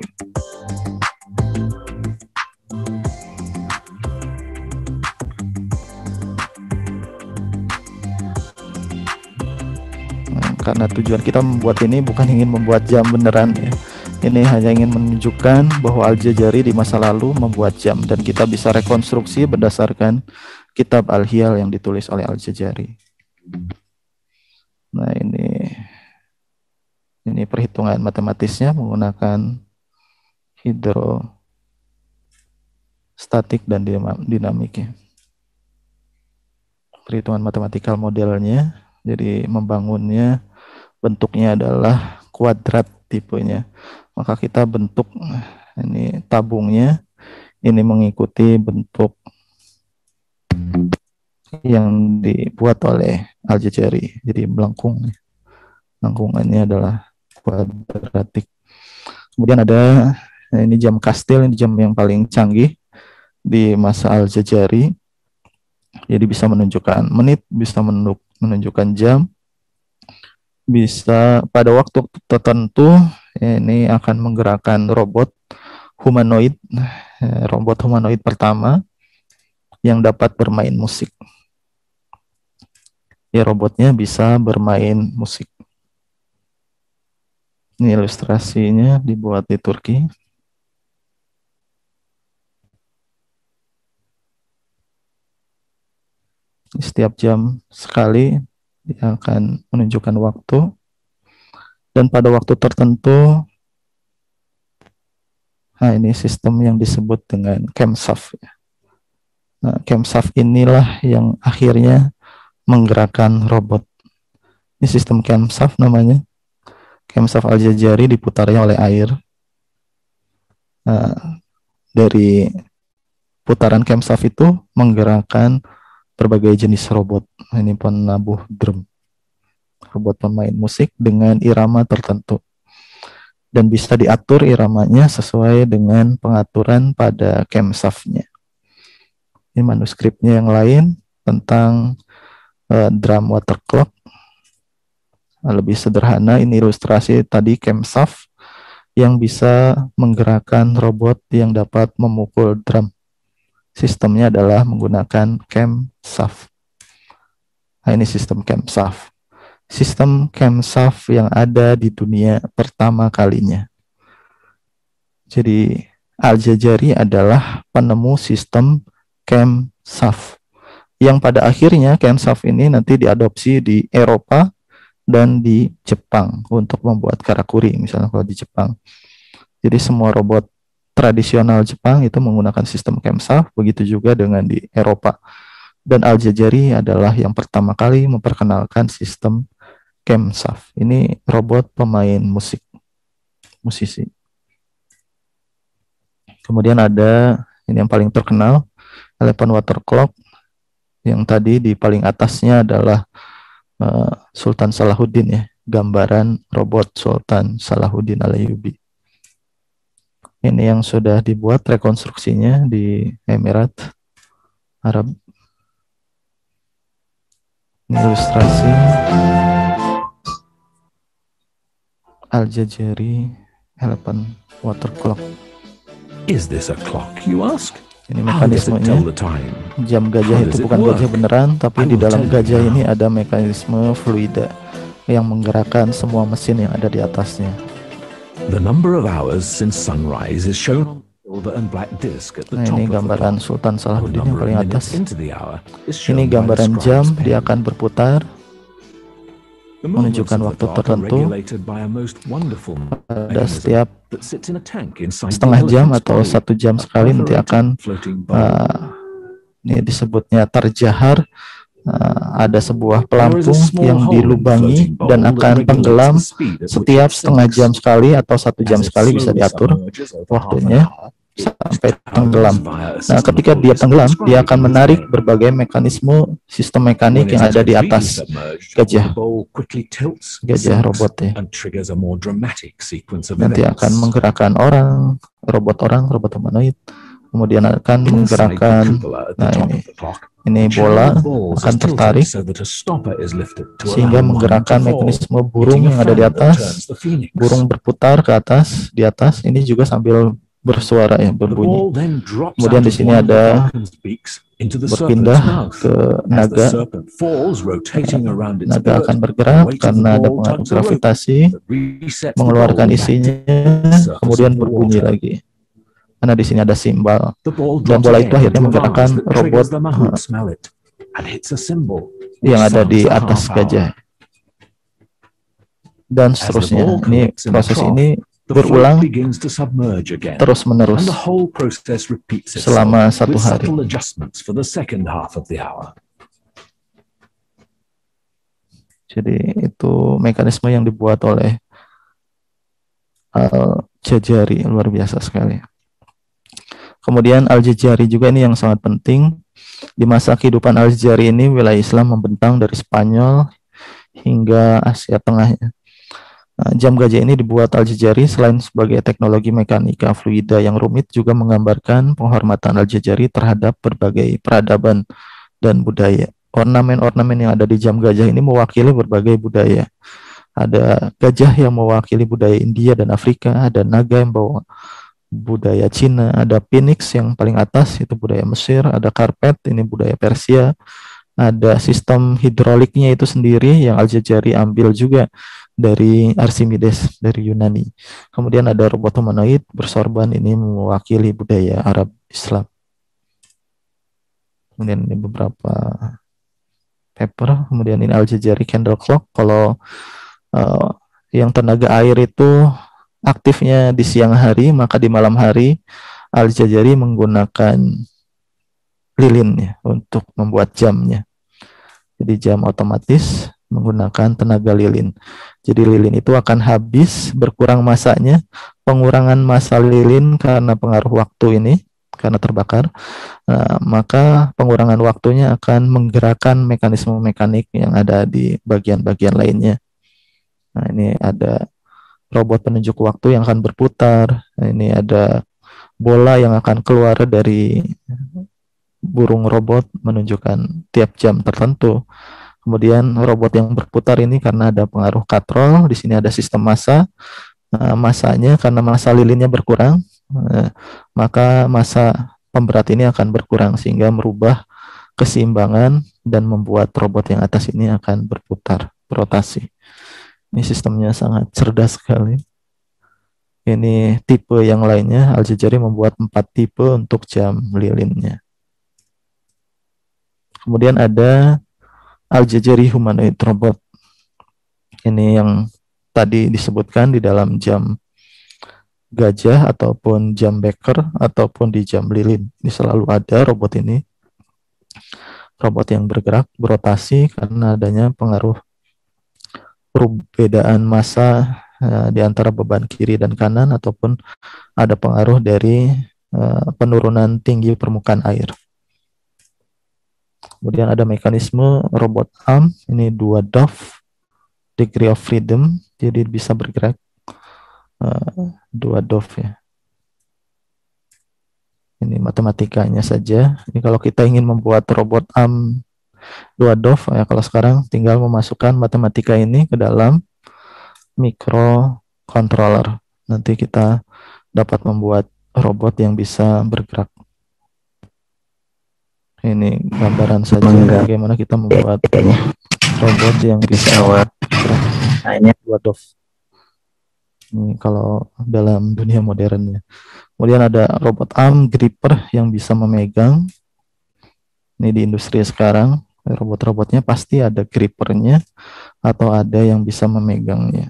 Karena tujuan kita membuat ini bukan ingin membuat jam beneran ya. Ini hanya ingin menunjukkan bahwa Al-Jazari di masa lalu membuat jam dan kita bisa rekonstruksi berdasarkan kitab Al-Hiyal yang ditulis oleh Al-Jazari. Nah, ini perhitungan matematisnya menggunakan hidrostatik dan dinamik ya. Perhitungan matematikal modelnya, jadi membangunnya bentuknya adalah kuadrat tipenya. Maka kita bentuk ini tabungnya ini mengikuti bentuk yang dibuat oleh Al-Jazari. Jadi melengkung. Lengkungannya adalah kuadratik. Kemudian ada ini jam kastil, ini jam yang paling canggih di masa Al-Jazari. Jadi bisa menunjukkan menit, bisa menunjukkan jam, bisa pada waktu tertentu ini akan menggerakkan robot humanoid pertama yang dapat bermain musik. Ya, robotnya bisa bermain musik. Ini ilustrasinya dibuat di Turki. Setiap jam sekali dia akan menunjukkan waktu, dan pada waktu tertentu, nah ini sistem yang disebut dengan camshaft. Nah, camshaft inilah yang akhirnya menggerakkan robot. Ini sistem camshaft namanya. Camshaft Al-Jazari diputarnya oleh air. Nah, dari putaran camshaft itu menggerakkan berbagai jenis robot. Ini penabuh drum, robot pemain musik dengan irama tertentu, dan bisa diatur iramanya sesuai dengan pengaturan pada camshaft-nya. Ini manuskripnya yang lain tentang drum water clock. Lebih sederhana, ini ilustrasi tadi camshaft yang bisa menggerakkan robot yang dapat memukul drum. Sistemnya adalah menggunakan camshaft. Nah, ini sistem camshaft. Sistem camshaft yang ada di dunia pertama kalinya. Jadi Al-Jazari adalah penemu sistem camshaft, yang pada akhirnya camshaft ini nanti diadopsi di Eropa dan di Jepang untuk membuat karakuri, misalnya kalau di Jepang. Jadi semua robot tradisional Jepang itu menggunakan sistem camshaft, begitu juga dengan di Eropa. Dan Al-Jazari adalah yang pertama kali memperkenalkan sistem camshaft. Ini robot pemain musik, musisi. Kemudian ada ini yang paling terkenal, Elephant Water Clock, yang tadi di paling atasnya adalah Sultan Salahuddin, ya, gambaran robot Sultan Salahuddin Al-Ayyubi. Ini yang sudah dibuat rekonstruksinya di Emirat Arab. Ini ilustrasi Al-Jazari Elephant Water Clock. Is this a clock, you ask? Ini How does it tell mekanismenya. the time? Jam gajah itu bukan gajah beneran, tapi di dalam gajah ini ada mekanisme fluida yang menggerakkan semua mesin yang ada di atasnya. The number of hours since sunrise is shown on the silver and black disc at the Nah, top ini of the gambaran clock. Sultan And the Salahuddin yang number paling of minutes atas. into the hour is shown Ini by the gambaran scribe's jam, pen. dia akan berputar The movements menunjukkan of the waktu clock are tertentu regulated by a most wonderful pada mechanism setiap that sits in a tank inside the setengah jam elephant's atau body. 1 jam A sekali nanti perforated akan floating bowl. ini disebutnya tarjahar. Ada sebuah There is a pelampung small yang hole in the dilubangi floating bowl dan that akan regulates tenggelam the speed at which setiap it setengah sinks. jam sekali atau 1 jam As it sekali bisa slowly diatur submerges over half an waktunya hour, sampai it tenggelam. powers via a Nah, system ketika of dia pulleys tenggelam, dia described akan in this menarik pen. berbagai mekanisme sistem mekanik When yang it is ada di completely atas submerged, gajah, the bowl quickly tilts, gajah sinks, robot, ya. and triggers a more dramatic sequence of Nanti akan events. menggerakkan orang, robot humanoid, kemudian akan Inside the menggerakkan, cupola at the nah top ini of the clock, ini a chain bola of balls akan is tilted tertarik so that a stopper is lifted to sehingga allow one to menggerakkan fall, mekanisme burung hitting a yang ada di fan that atas. turns the phoenix. Burung berputar ke atas, di atas. Ini juga sambil bersuara, ya, The berbunyi. ball then drops Kemudian out di of sini one of the ada falcon's beaks into the serpent's berpindah mouth. ke As the naga. serpent falls, rotating around its Naga billet, akan the bergerak weight of the karena ada ball pengaruh tugs the rope gravitasi, that resets the mengeluarkan bowl back to isinya, the surface kemudian of the berbunyi water. lagi. Karena di sini ada simbal. The ball Dan drops bola itu again akhirnya into a menggerakkan vase that robot triggers the mahout's mallet and hits a cymbal, which yang ada di sounds a atas half hour. gajah. Dan As the seterusnya. ball Ini collects in the proses trough, ini the berulang float begins to submerge again, terus-menerus and the whole process repeats itself selama 1 with hari. subtle adjustments for the second half of the hour. Jadi itu mekanisme yang dibuat oleh Al-Jazari, luar biasa sekali. Kemudian Al-Jazari juga ini yang sangat penting. Di masa kehidupan Al-Jazari ini, wilayah Islam membentang dari Spanyol hingga Asia Tengah. Jam gajah ini dibuat Al-Jazari selain sebagai teknologi mekanika fluida yang rumit, juga menggambarkan penghormatan Al-Jazari terhadap berbagai peradaban dan budaya. Ornamen-ornamen yang ada di jam gajah ini mewakili berbagai budaya. Ada gajah yang mewakili budaya India dan Afrika, ada naga yang bawa budaya Cina, ada phoenix yang paling atas itu budaya Mesir, ada karpet ini budaya Persia, Ada sistem hidroliknya itu sendiri yang Al-Jazari ambil juga dari Archimedes dari Yunani. Kemudian ada robot humanoid bersorban, ini mewakili budaya Arab Islam. Kemudian ini beberapa paper. Kemudian ini Al-Jazari candle clock. Kalau yang tenaga air itu aktifnya di siang hari, maka di malam hari Al-Jazari menggunakan lilin ya untuk membuat jamnya. Jadi jam otomatis menggunakan tenaga lilin. Jadi lilin itu akan habis, berkurang masanya. Pengurangan massa lilin karena pengaruh waktu ini, karena terbakar, maka pengurangan waktunya akan menggerakkan mekanisme mekanik yang ada di bagian-bagian lainnya. Nah, ini ada robot penunjuk waktu yang akan berputar. Nah, ini ada bola yang akan keluar dari burung robot menunjukkan tiap jam tertentu. Kemudian robot yang berputar ini karena ada pengaruh katrol, di sini ada sistem massa. Masanya karena massa lilinnya berkurang, maka massa pemberat ini akan berkurang sehingga merubah keseimbangan dan membuat robot yang atas ini akan berputar, berotasi. Ini sistemnya sangat cerdas sekali. Ini tipe yang lainnya, Al-Jazari membuat 4 tipe untuk jam lilinnya. Kemudian ada Al-Jazari humanoid robot. Ini yang tadi disebutkan di dalam jam gajah ataupun jam beker ataupun di jam lilin. Ini selalu ada robot ini. Robot yang bergerak, berotasi karena adanya pengaruh perbedaan massa di antara beban kiri dan kanan ataupun ada pengaruh dari penurunan tinggi permukaan air. Kemudian ada mekanisme robot arm, ini 2 DOF, degree of freedom, jadi bisa bergerak 2 DOF ya. Ini matematikanya saja. Ini kalau kita ingin membuat robot arm 2 DOF ya, kalau sekarang tinggal memasukkan matematika ini ke dalam microcontroller. Nanti kita dapat membuat robot yang bisa bergerak. Ini gambaran saja bagaimana kita membuat robot yang bisa bergerak 2 DOF. Ini kalau dalam dunia modernnya. Kemudian ada robot arm gripper yang bisa memegang. Ini di industri sekarang, robot-robotnya pasti ada grippernya atau ada yang bisa memegangnya.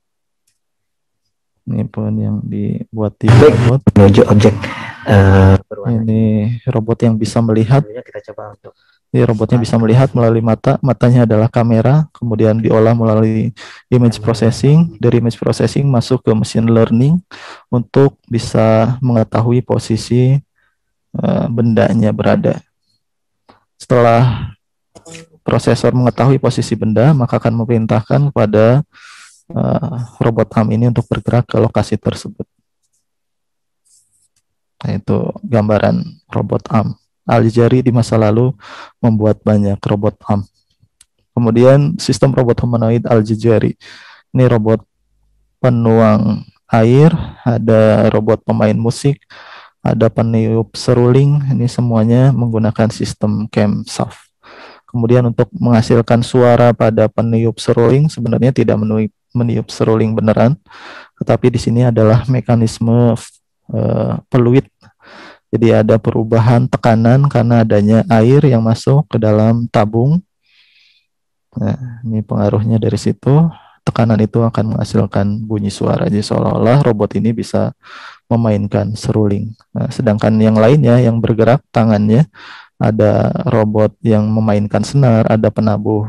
Ini pun yang dibuat di robot. Menuju objek. Ini robot yang bisa melihat. Kita coba untuk. Ini robotnya bisa melihat melalui mata. Matanya adalah kamera. Kemudian diolah melalui image processing. Dari image processing masuk ke machine learning untuk bisa mengetahui posisi bendanya berada. Setelah prosesor mengetahui posisi benda, maka akan memerintahkan kepada robot arm ini untuk bergerak ke lokasi tersebut. Nah, itu gambaran robot arm. Al-Jazari di masa lalu membuat banyak robot arm. Kemudian sistem robot humanoid Al-Jazari. Ini robot penuang air, ada robot pemain musik, ada peniup seruling. Ini semuanya menggunakan sistem camshaft. Kemudian untuk menghasilkan suara pada peniup seruling sebenarnya tidak meniup seruling beneran, tetapi di sini adalah mekanisme peluit. Jadi ada perubahan tekanan karena adanya air yang masuk ke dalam tabung. Nah, ini pengaruhnya dari situ. Tekanan itu akan menghasilkan bunyi suara. Jadi seolah-olah robot ini bisa memainkan seruling. Nah, sedangkan yang lainnya yang bergerak tangannya, ada robot yang memainkan senar, ada penabuh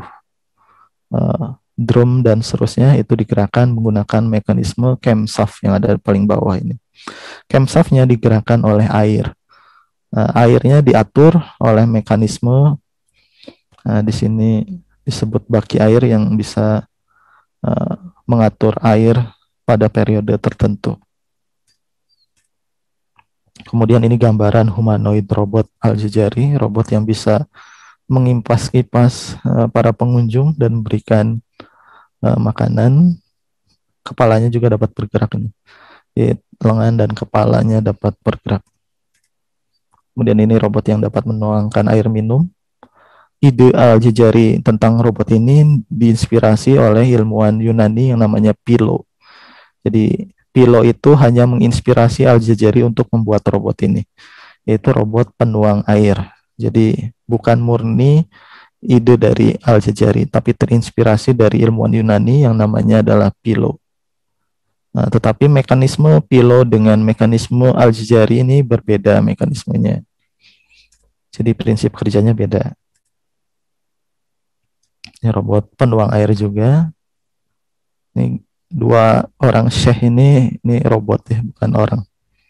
drum dan seterusnya, itu digerakkan menggunakan mekanisme camshaft yang ada di paling bawah ini. Camshaftnya digerakkan oleh air. Airnya diatur oleh mekanisme di sini disebut baki air yang bisa mengatur air pada periode tertentu. Kemudian ini gambaran humanoid robot Al-Jazari, robot yang bisa mengimpas kipas para pengunjung dan memberikan makanan. Kepalanya juga dapat bergerak ini. Lengan dan kepalanya dapat bergerak. Kemudian ini robot yang dapat menuangkan air minum. ide Al-Jazari tentang robot ini diinspirasi oleh ilmuwan Yunani yang namanya Philo. Jadi Philo itu hanya menginspirasi Al-Jazari untuk membuat robot ini, yaitu robot penuang air. Jadi bukan murni ide dari Al-Jazari, tapi terinspirasi dari ilmuwan Yunani yang namanya adalah Philo. Nah, tetapi mekanisme Philo dengan mekanisme Al-Jazari ini berbeda mekanismenya. Jadi prinsip kerjanya beda. Ini robot penuang air juga. Ini dua orang syekh ini robot ya, bukan orang.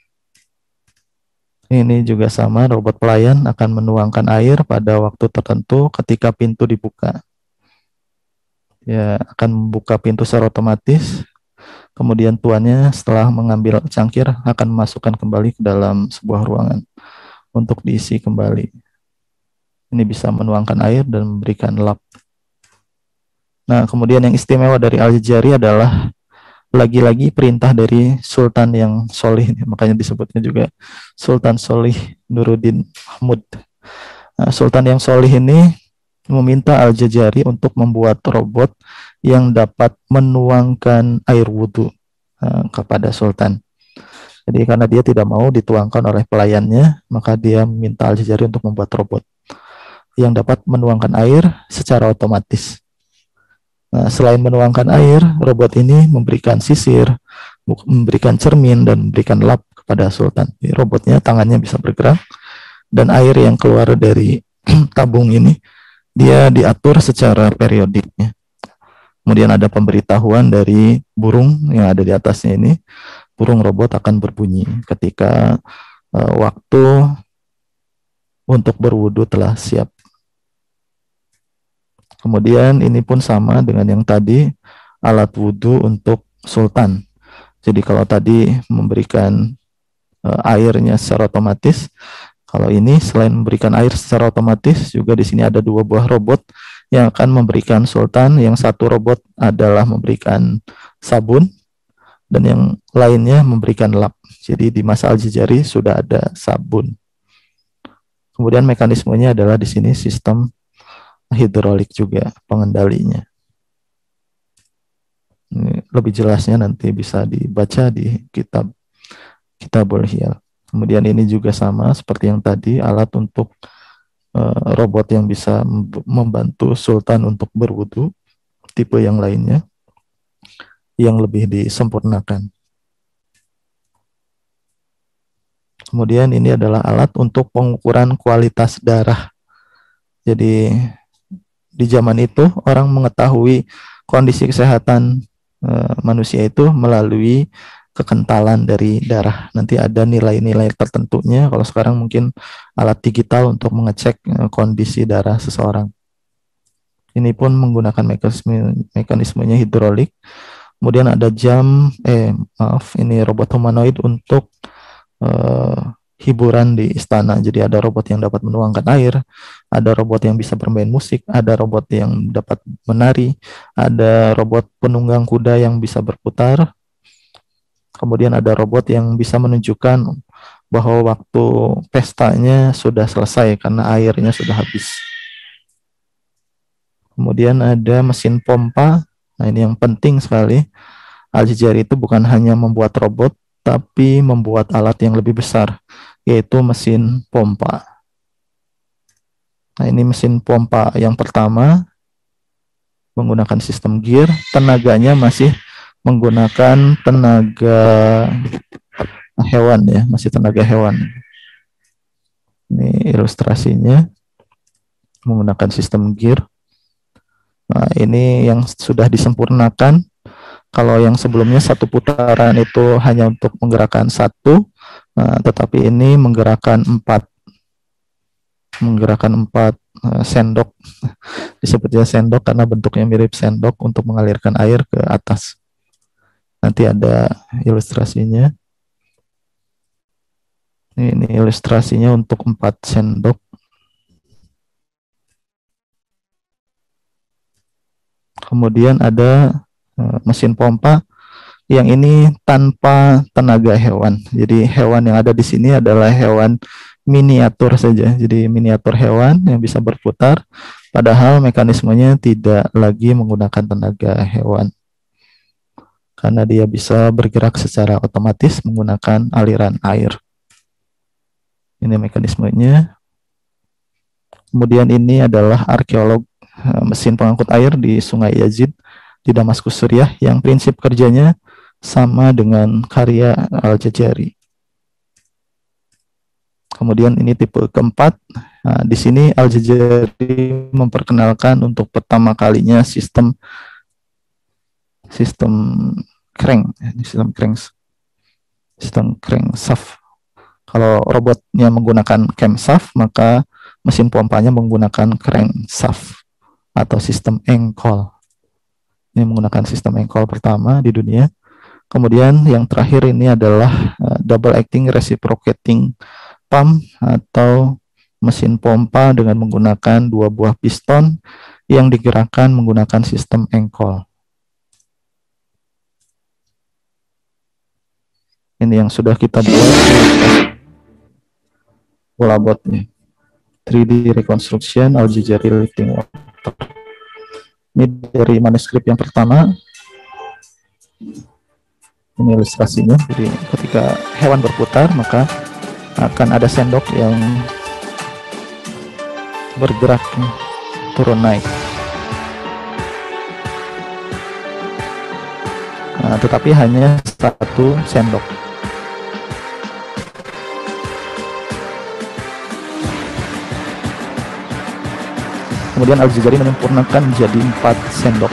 Ini juga sama, robot pelayan akan menuangkan air pada waktu tertentu ketika pintu dibuka. Ya, akan membuka pintu secara otomatis. Kemudian tuannya setelah mengambil cangkir akan memasukkan kembali ke dalam sebuah ruangan untuk diisi kembali. Ini bisa menuangkan air dan memberikan lap. Nah, kemudian yang istimewa dari Al-Jazari adalah lagi-lagi perintah dari Sultan yang solih, makanya disebutnya juga Sultan Solih Nuruddin Mahmud. Nah, Sultan yang solih ini meminta Al-Jazari untuk membuat robot yang dapat menuangkan air wudhu kepada Sultan. Jadi karena dia tidak mau dituangkan oleh pelayannya, maka dia meminta Al-Jazari untuk membuat robot yang dapat menuangkan air secara otomatis. Nah, selain menuangkan air, robot ini memberikan sisir, memberikan cermin, dan memberikan lap kepada Sultan. Jadi, robotnya tangannya bisa bergerak, dan air yang keluar dari tabung ini, dia diatur secara periodiknya. Kemudian ada pemberitahuan dari burung yang ada di atasnya ini, burung robot akan berbunyi ketika waktu untuk berwudu telah siap. Kemudian ini pun sama dengan yang tadi, alat wudhu untuk Sultan. Jadi kalau tadi memberikan airnya secara otomatis, kalau ini selain memberikan air secara otomatis, juga di sini ada dua buah robot yang akan memberikan Sultan. Yang satu robot adalah memberikan sabun, dan yang lainnya memberikan lap. Jadi di masa Al-Jazari sudah ada sabun. Kemudian mekanismenya adalah di sini sistem hidrolik juga pengendalinya. Ini lebih jelasnya nanti bisa dibaca di Kitabul Hiyal. Kemudian ini juga sama seperti yang tadi, alat untuk robot yang bisa membantu Sultan untuk berwudu, tipe yang lainnya yang lebih disempurnakan. Kemudian ini adalah alat untuk pengukuran kualitas darah. Jadi di zaman itu orang mengetahui kondisi kesehatan manusia itu melalui kekentalan dari darah. Nanti ada nilai-nilai tertentunya. Kalau sekarang mungkin alat digital untuk mengecek kondisi darah seseorang. Ini pun menggunakan mekanismenya hidrolik. Kemudian ada ini robot humanoid untuk hiburan di istana. Jadi ada robot yang dapat menuangkan air, ada robot yang bisa bermain musik, ada robot yang dapat menari, ada robot penunggang kuda yang bisa berputar. Kemudian ada robot yang bisa menunjukkan bahwa waktu pestanya sudah selesai karena airnya sudah habis. Kemudian ada mesin pompa. Nah, ini yang penting sekali. Al-Jazari itu bukan hanya membuat robot, tapi membuat alat yang lebih besar, yaitu mesin pompa. Nah, ini mesin pompa yang pertama menggunakan sistem gear, tenaganya masih menggunakan tenaga hewan ya, masih tenaga hewan. Ini ilustrasinya menggunakan sistem gear. Nah, ini yang sudah disempurnakan. Kalau yang sebelumnya satu putaran itu hanya untuk menggerakkan satu, tetapi ini menggerakkan empat sendok. Disebutnya sendok karena bentuknya mirip sendok untuk mengalirkan air ke atas. Nanti ada ilustrasinya. Ini ilustrasinya untuk 4 sendok. Kemudian ada mesin pompa yang ini tanpa tenaga hewan. Jadi hewan yang ada di sini adalah hewan miniatur saja. Jadi miniatur hewan yang bisa berputar, padahal mekanismenya tidak lagi menggunakan tenaga hewan. Karena dia bisa bergerak secara otomatis menggunakan aliran air. Ini mekanismenya. Kemudian ini adalah arkeolog mesin pengangkut air di Sungai Yazid di Damaskus, Suriah, yang prinsip kerjanya sama dengan karya Al-Jazari. Kemudian ini tipe keempat. Nah, di sini Al-Jazari memperkenalkan untuk pertama kalinya sistem crankshaft. Kalau robotnya menggunakan camshaft, maka mesin pompanya menggunakan crankshaft atau sistem engkol. Ini menggunakan sistem engkol pertama di dunia. Kemudian yang terakhir ini adalah double acting reciprocating pump atau mesin pompa dengan menggunakan 2 buah piston yang digerakkan menggunakan sistem engkol. Ini yang sudah kita buat bola botnya. 3D reconstruction Al-Jazari lifting water. Ini dari manuskrip yang pertama. Ini ilustrasinya. Jadi ketika hewan berputar, maka akan ada sendok yang bergerak turun naik. Nah, tetapi hanya 1 sendok. Kemudian Al-Jazari menyempurnakan menjadi 4 sendok.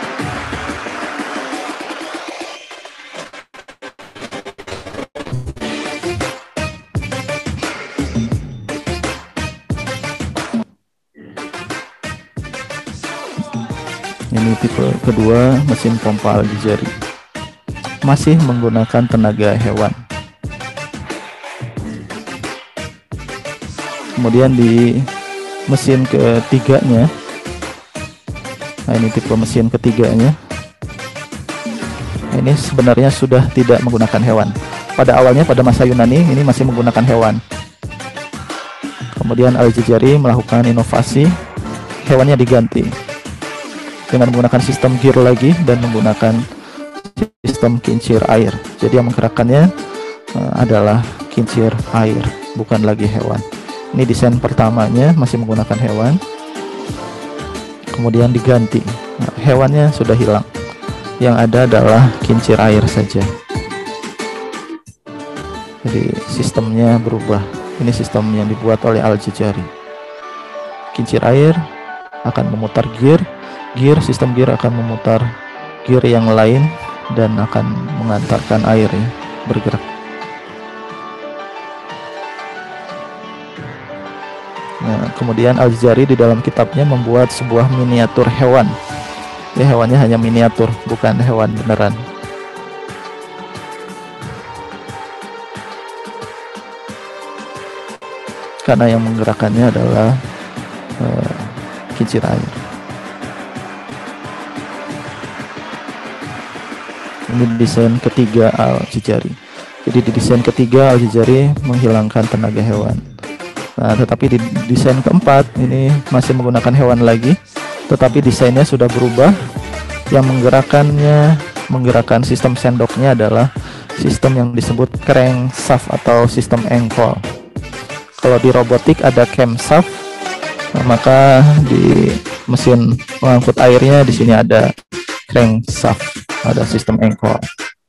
Ini tipe kedua mesin pompa Al-Jazari. Masih menggunakan tenaga hewan. Kemudian di mesin ketiganya, nah ini tipe mesin ketiganya, ini sebenarnya sudah tidak menggunakan hewan. Pada awalnya, pada masa Yunani, ini masih menggunakan hewan. Kemudian Al-Jazari melakukan inovasi, hewannya diganti dengan menggunakan sistem gear lagi dan menggunakan sistem kincir air. Jadi yang menggerakkannya adalah kincir air, bukan lagi hewan. Ini desain pertamanya masih menggunakan hewan, kemudian diganti. Nah, hewannya sudah hilang, yang ada adalah kincir air saja. Jadi sistemnya berubah. Ini sistem yang dibuat oleh Al-Jazari. Kincir air akan memutar gear, sistem gear akan memutar gear yang lain dan akan mengantarkan air bergerak. Nah, kemudian Al-Jazari di dalam kitabnya membuat sebuah miniatur hewan. Ya, hewannya hanya miniatur, bukan hewan beneran. Karena yang menggerakkannya adalah kincir air. Ini desain ketiga Al-Jazari. Jadi di desain ketiga Al-Jazari menghilangkan tenaga hewan. Nah, tetapi di desain keempat ini masih menggunakan hewan lagi, tetapi desainnya sudah berubah. Yang menggerakkan sistem sendoknya adalah sistem yang disebut crankshaft atau sistem engkol. Kalau di robotik ada camshaft, maka di mesin pengangkut airnya di sini ada crankshaft, ada sistem engkol.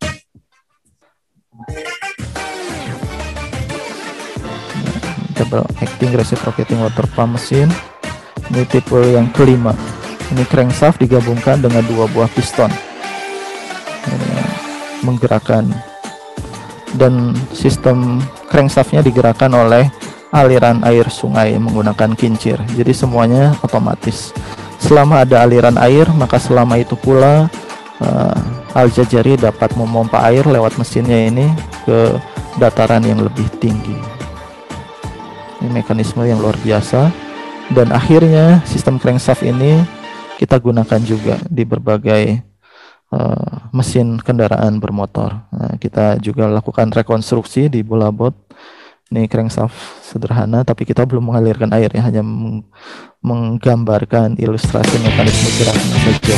Double acting reciprocating water pump mesin. Ini tipe yang kelima. Ini crankshaft digabungkan dengan 2 buah piston. Ini menggerakkan, dan sistem crankshaftnya digerakkan oleh aliran air sungai menggunakan kincir. Jadi semuanya otomatis. Selama ada aliran air, maka selama itu pula Al-Jazari dapat memompa air lewat mesinnya ini ke dataran yang lebih tinggi. Ini mekanisme yang luar biasa, dan akhirnya sistem crankshaft ini kita gunakan juga di berbagai mesin kendaraan bermotor. Nah, kita juga lakukan rekonstruksi di bola bot Ini crankshaft sederhana, tapi kita belum mengalirkan air ya, hanya menggambarkan ilustrasi mekanisme geraknya saja.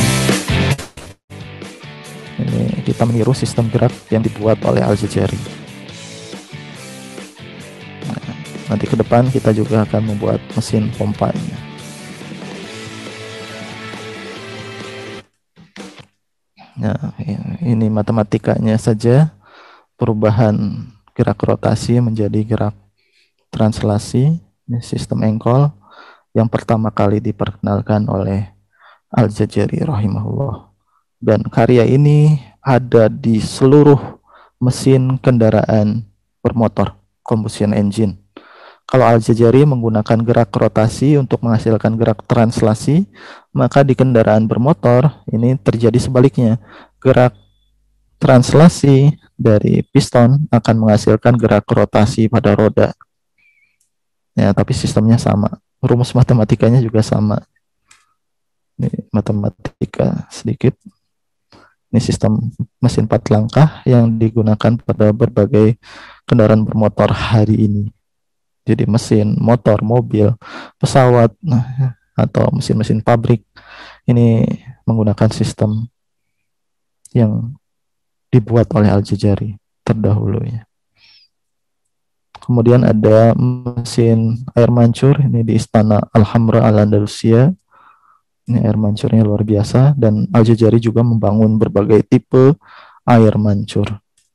Ini kita meniru sistem gerak yang dibuat oleh Al-Jazari. Nah, nanti ke depan kita juga akan membuat mesin pompanya. Nah, ini matematikanya saja, perubahan gerak rotasi menjadi gerak translasi, ini sistem engkol yang pertama kali diperkenalkan oleh Al-Jazari rahimahullah. Dan karya ini ada di seluruh mesin kendaraan bermotor, combustion engine. Kalau Al-Jazari menggunakan gerak rotasi untuk menghasilkan gerak translasi, maka di kendaraan bermotor ini terjadi sebaliknya. Gerak translasi dari piston akan menghasilkan gerak rotasi pada roda. Ya, tapi sistemnya sama. Rumus matematikanya juga sama. Ini matematika sedikit. Ini sistem mesin 4 langkah yang digunakan pada berbagai kendaraan bermotor hari ini. Jadi mesin, motor, mobil, pesawat, atau mesin-mesin pabrik ini menggunakan sistem yang dibuat oleh Al-Jazari terdahulu ya. Kemudian ada mesin air mancur ini di Istana Al-Hamra Al-Andalusia. Ini air mancurnya luar biasa, dan Al-Jazari juga membangun berbagai tipe air mancur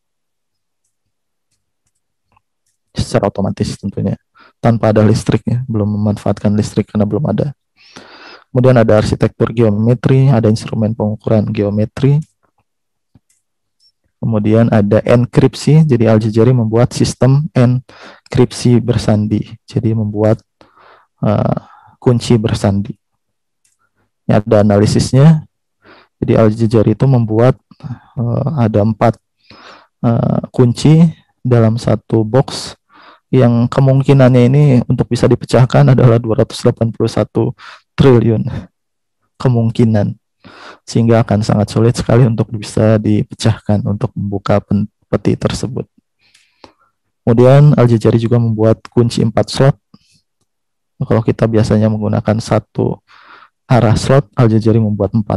secara otomatis tentunya, tanpa ada listriknya, belum memanfaatkan listrik karena belum ada. Kemudian ada arsitektur geometri, ada instrumen pengukuran geometri. Kemudian ada enkripsi, jadi Al-Jazari membuat sistem enkripsi bersandi, jadi membuat kunci bersandi. Ini ada analisisnya, jadi Al-Jazari itu membuat ada 4 kunci dalam satu box yang kemungkinannya ini untuk bisa dipecahkan adalah 281 triliun kemungkinan, sehingga akan sangat sulit sekali untuk bisa dipecahkan untuk membuka peti tersebut. Kemudian Al-Jazari juga membuat kunci 4 slot. Kalau kita biasanya menggunakan satu arah slot, Al-Jazari membuat 4.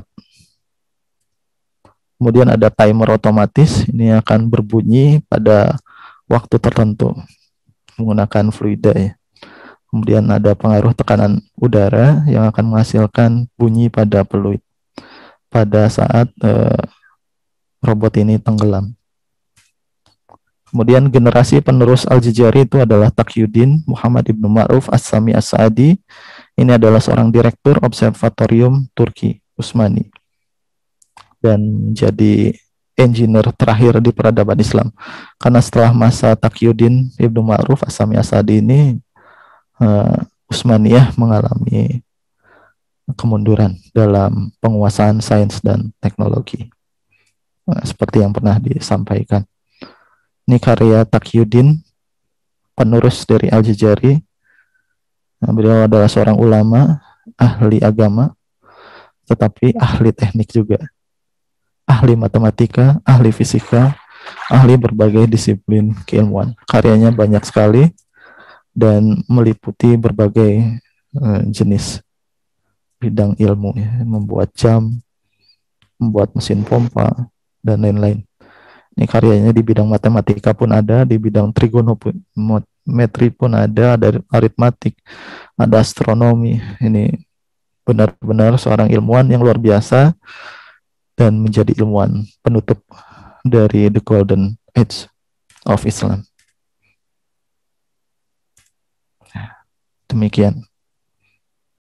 Kemudian ada timer otomatis, ini akan berbunyi pada waktu tertentu menggunakan fluida ya. Kemudian ada pengaruh tekanan udara yang akan menghasilkan bunyi pada peluit pada saat robot ini tenggelam. Kemudian generasi penerus Al-Jazari itu adalah Taqiyuddin Muhammad ibnu Ma'ruf As-Sami As-Sa'adi. Ini adalah seorang direktur observatorium Turki Utsmani dan menjadi engineer terakhir di peradaban Islam. Karena setelah masa Taqiyuddin ibnu Ma'ruf As-Sami As-Sa'adi ini, Utsmaniyah mengalami kemunduran dalam penguasaan sains dan teknologi. Seperti yang pernah disampaikan. Ini karya Taqiyuddin, penerus dari Al-Jazari. Beliau adalah seorang ulama, ahli agama, tetapi ahli teknik juga. Ahli matematika, ahli fisika, ahli berbagai disiplin keilmuan. Karyanya banyak sekali dan meliputi berbagai jenis bidang ilmu, ya. Membuat jam, membuat mesin pompa, dan lain-lain. Ini karyanya di bidang matematika pun ada, di bidang trigonometri pun ada aritmatik, ada astronomi. Ini benar-benar seorang ilmuwan yang luar biasa dan menjadi ilmuwan penutup dari the golden age of Islam. Demikian.